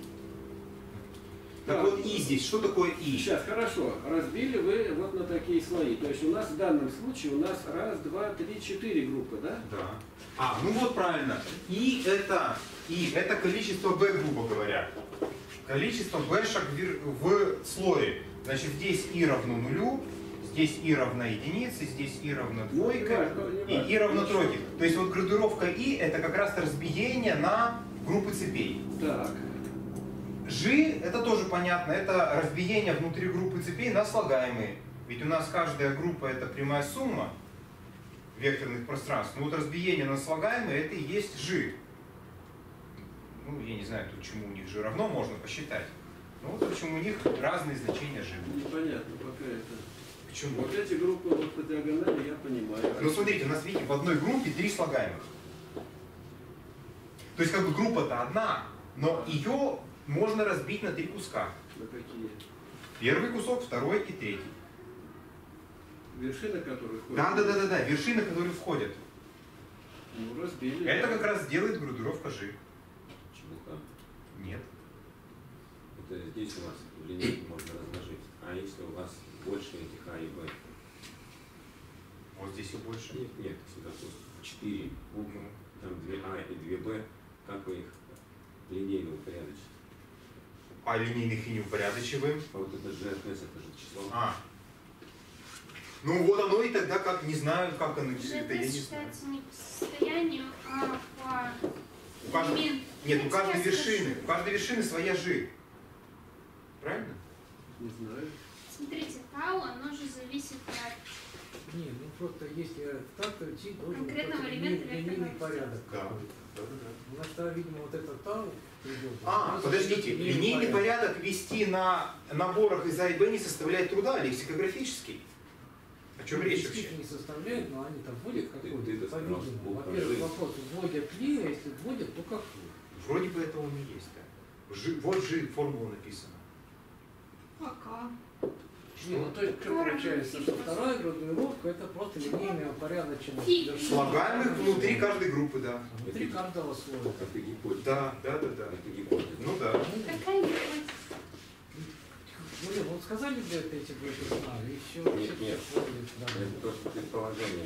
Так Да. вот и здесь, что такое и? Сейчас, хорошо, разбили вы вот на такие слои. То есть у нас в данном случае, у нас 1, 2, 3, 4 группы, да? Да. Ну вот правильно. И это количество b, грубо говоря. Количество бэшек в слое. Значит, здесь и равно нулю, здесь и равна единице, здесь и равна Ну, двойке, не важно. и равна тройке. То есть вот градуировка и это как раз разбиение на группы цепей. Так. G это тоже понятно, это разбиение внутри группы цепей на слагаемые. Ведь у нас каждая группа это прямая сумма векторных пространств. Ну вот разбиение на слагаемые это и есть G. Ну я не знаю, тут чему у них G равно, можно посчитать. Ну вот почему у них разные значения G. Непонятно пока это. Почему? Вот эти группы вот по диагонали я понимаю. Ну смотрите, у нас видите в одной группе 3 слагаемых. То есть как бы группа-то одна, но ее можно разбить на 3 куска. На какие? Первый кусок, второй и третий. Вершины которых ходят? Да, вершины, которые входят. Ну, разбили. Это как раз делает градуировка G. Чему-то. Нет. Это здесь у вас в линейке можно разложить. А если у вас больше этих А и Б? Вот здесь и больше. Нет, сюда просто 4 буквы, там 2 А и 2 Б. Как вы их линейно упорядочите? А линейных и не упорядочиваем. А вот это GFS, это же число. Ну вот оно и тогда как, не знаю, как оно, это я не знаю. считается не по состоянию, а У по каждого- элементу. Нет, у каждой Я скажу. вершины своя G. Правильно? Не знаю. Смотрите, тау, оно же зависит от... Нет, ну просто если так, то идти должен Конкретного какой-то элемента линейный векторного порядок. Да. какой-то. Значит, тогда, видимо, вот это тау придет. Подождите, линейный порядок вести на наборах из А и Б не составляет труда, лексикографический. О чем речь вообще? Не составляют, но они там вводят Ты какой-то, сказал, по-видимому. что Во-первых, покажи. вопрос, вводят ли, а если вводят, то какой? Вроде бы этого не есть, да. Вот G формула написана. Пока. Не, ну то есть что получается, что вторая градуировка это просто линейная упорядоченность Фи. вершин. Слагаемых внутри каждой группы, да. Внутри каждого слоя. Это гипотеза. Да. Это гипотеза. Ну да. Какая гипотеза? Блин, вот сказали бы это эти группы знали, еще Нет. да. Это просто предположение.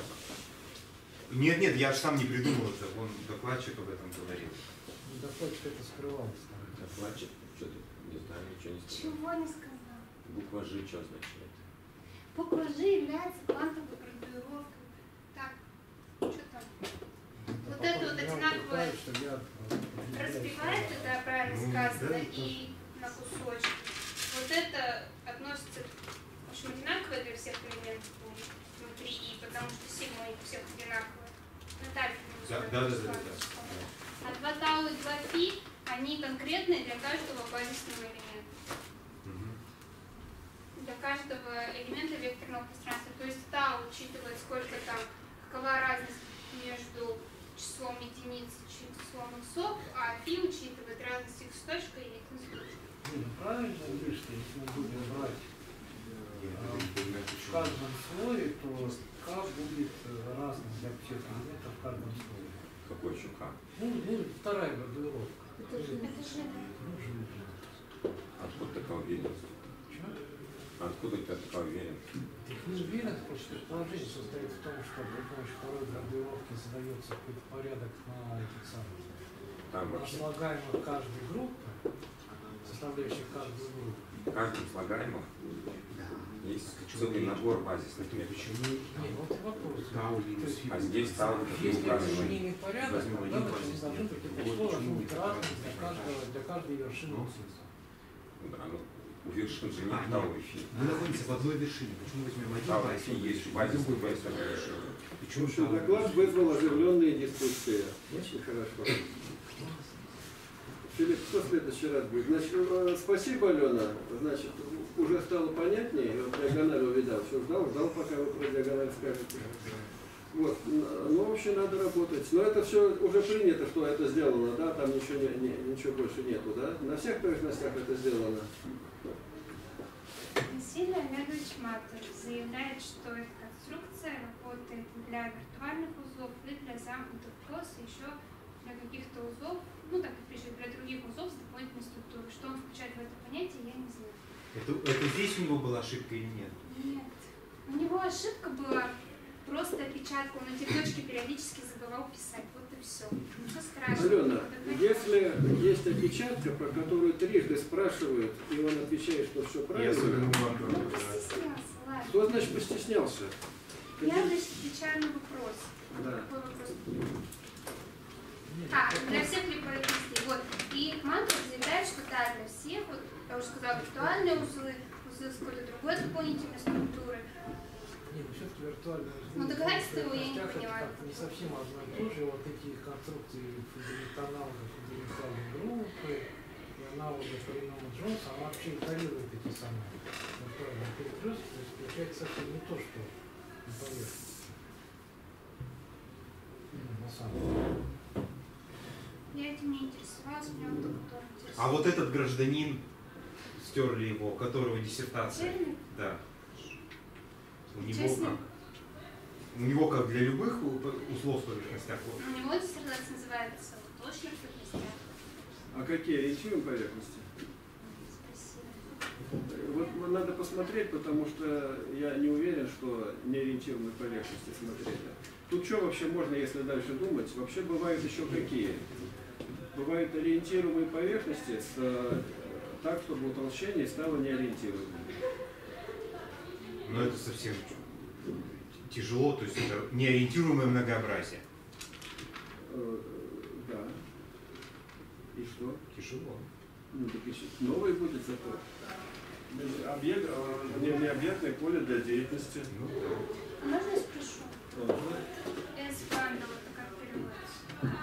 Нет, я же сам не придумал это. Вон докладчик об этом говорил. Докладчик это скрывал. Плачет, что ты, не знаю, ничего не сказал. Чего не сказал? Буква Ж что означает? Буква Ж является квантовой градуировкой. Так, что там? Вот это вот одинаковое разбивает, это правильно Ну, сказано, да, и на кусочки. Вот это относится, в общем, одинаково для всех элементов внутри И, потому что сигма у всех одинаковая. Наталья, Да. А 2 тау и 2 фи, они конкретные для каждого базисного элемента. Для каждого элемента векторного пространства. То есть тау учитывает, сколько там, какова разность между числом единиц и числом иксов, а фи учитывает разность x точка и x точка. Правильно вышло, если мы будем брать в каждом слое, то К будет разным для всех элементов в каждом слое. Какой еще К? Ну, вторая градуировка. Это же Откуда такая уверенность? Откуда у тебя такая уверенность? Уверенность, потому что предположение состоит в том, что при помощи второй градуировки задается какой-то порядок на этих самых. Там На вообще слагаемых каждой группы, составляющих каждую группу. в каждом слагаемом есть целый набор базисных методов. Не, вот и вопрос. Тау То есть, А здесь Тау если это указывает. линейный порядок, Возьмем тогда один мы базис, должны нет. быть это Вот число почему должно быть это разным разное. для каждой вершины. Да, ну, у вершин же нет Тау и Фи. Мы находимся в одной вершине. Почему возьмем один Тау и базис? Фи есть в базисной вершине. Почему В общем, доклад вызвал оживленные дискуссии. Очень хорошо. Филипп, кто в следующий раз будет? Значит, спасибо, Алена. Значит, уже стало понятнее. Я вот диагональ увидел. Все ждал, пока вы про диагональ скажете. Вот. Ну, вообще надо работать. Но это все уже принято, что это сделано, да? Там ничего больше нету, да? На всех поверхностях это сделано. Василий Олегович Матер заявляет, что эта конструкция работает для виртуальных узлов и для замкнутых ос, и еще для каких-то узлов, ну так и для других узлов с дополнительной структурой. Что он включает в это понятие, я не знаю. Это здесь у него была ошибка или нет? Нет. У него ошибка была, просто опечатка, он эти точки периодически забывал писать. Вот и все. Ничего страшного. Алена, если есть опечатка, про которую трижды спрашивают, и он отвечает, что все Я правильно, особенно Ну, вам постеснялся, ладно. Ладно. Что значит постеснялся? Я, значит, отвечаю на вопрос. Да. Какой вопрос? Для всех ли поверхностей. Вот. И Мантуров заявляет, что да, для всех, вот я уже сказала, виртуальные узлы с какой-то другой дополнительной структуры. Нет, все-таки виртуальные узлы. Ну, доказательства его я не это поняла. как-то не совсем одно и то же. Вот эти конструкции фундаментальной группы и аналоги полинома Джонса, она вообще игнорирует эти самые виртуальные перекрестки, то есть получается совсем не то, что на поверхности. На самом деле. Я этим не интересовалась, меня вот это интересует. А вот этот гражданин, стерли его, которого диссертация. Стерли? Да. У него Честно? как? У него как для любых узлов в поверхностях. Вот. У него диссертация называется точно в поверхностях. А какие ориентируем поверхности? Спасибо. Вот надо посмотреть, потому что я не уверен, что неориентируемые поверхности смотрели. Тут что вообще можно, если дальше думать? Вообще бывают еще какие? Бывают ориентируемые поверхности так, чтобы утолщение стало неориентируемым. Но это совсем тяжело, то есть это неориентируемое многообразие. Да. И что? Тяжело. Ну, так еще новый будет зато. Необъектное поле для деятельности. Ну, да. А можно я спрошу? S-бандл это как переводится?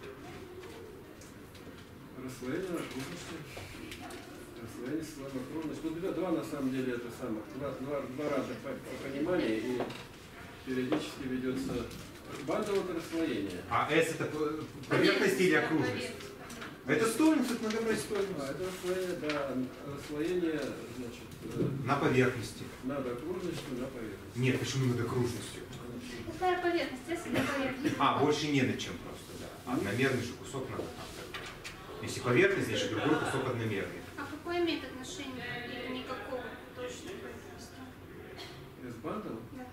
Расслоение окружности. Расслоение слоем окружности. Ну, два на самом деле это самых. Два разных понимания, и периодически ведется бандовое расслоение. А S это поверхность или окружность? Это стольница, это многообразие стольницы. Это расслоение, да, расслоение, значит, На поверхности. над окружностью на поверхности. Нет, почему над окружностью? Какая поверхность? Если на поверхность. А, больше не над чем просто, да. Одномерный же кусок надо там. Если поверхность, значит другой кусок одномерный. А какое имеет отношение или никакого к точной поверхности? S-бандл? Да.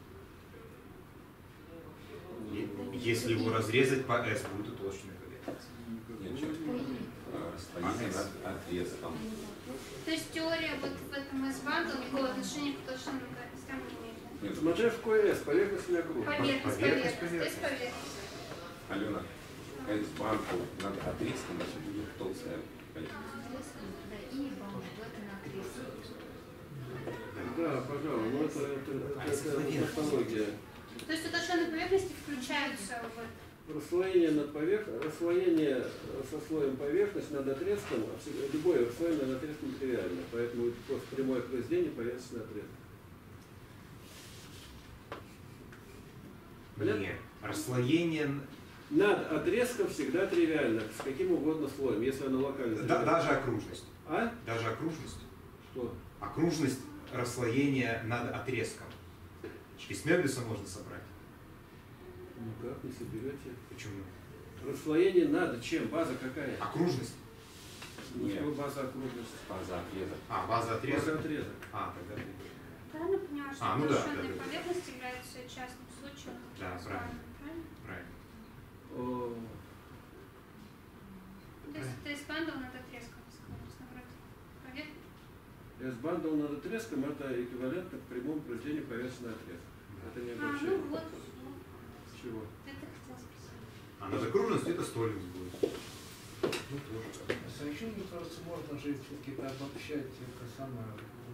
Если его разрезать по S, будет утолщенная поверхность. Расстояние над отрезком. То есть теория вот в этом S-бандл никакого отношения к точным поверхностям не имеет? Нет, Смотря в какой S, поверхность или окружность. Поверхность, Поверхность, поверхность. То есть поверхность. Алена, S-бандл над отрезком, значит, будет толстая поверхность. Да, пожалуй, но это тавтология. То есть утолщенные поверхности включаются в... Расслоение над расслоение со слоем поверхности над отрезком, любое расслоение над отрезком тривиально, поэтому это просто прямое произведение поверхности на отрезок. Понятно? Нет. Расслоение. Над отрезком всегда тривиально, с каким угодно слоем, если оно локально. Даже окружность. А? Даже окружность. Что? Окружность расслоения над отрезком. Из Мебиуса можно собрать. Ну как, не соберете? Почему? Расслоение надо чем? База какая? Окружность. Ну, Нет. что база окружности? База отрезок. А, база отрезок. База отрезок. А, тогда. Правильно поняла, что Ну да, утолщенные да. поверхности являются частным случаем? Да, правильно. Правильно? Правильно. О, То есть это S-бандл над отрезком, наоборот. Поверхность? S-бандл над отрезком это эквивалентно к прямому произведению поверхности на отрезок. Это не Ну обобщение. вот. Чего? Это хотела спросить. А над окружностью это стольность будет. Ну, тоже. А еще, мне кажется, можно же все-таки обобщать это самое,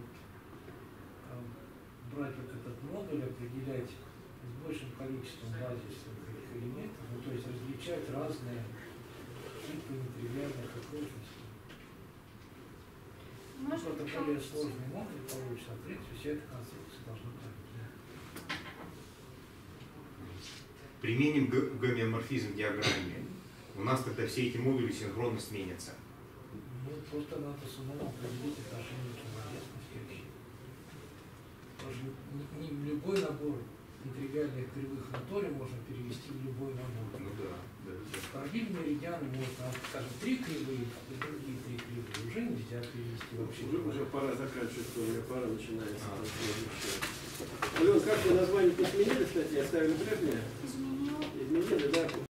брать вот этот модуль, определять с большим количеством базисных элементов, ну, то есть различать разные типы нетривиальных окружностей. Может Это быть, более получится. сложный модуль получится, а в принципе вся эта конструкция должна быть. Применим гомеоморфизм в диаграмме. У нас тогда все эти модули синхронно сменятся. Ну, просто надо самому определить отношение к известности вообще. Потому что не любой набор нетривиальных кривых на торе можно перевести в любой набор. Ну да, да. Параллельные меридианы можно, скажем, 3 кривые и другие 3 кривые уже нельзя перевести вообще. Уже пора заканчивать, что у меня пара начинается. Ален, как вы название не сменили, кстати, оставили прежнее? Изменил. Изменили, да?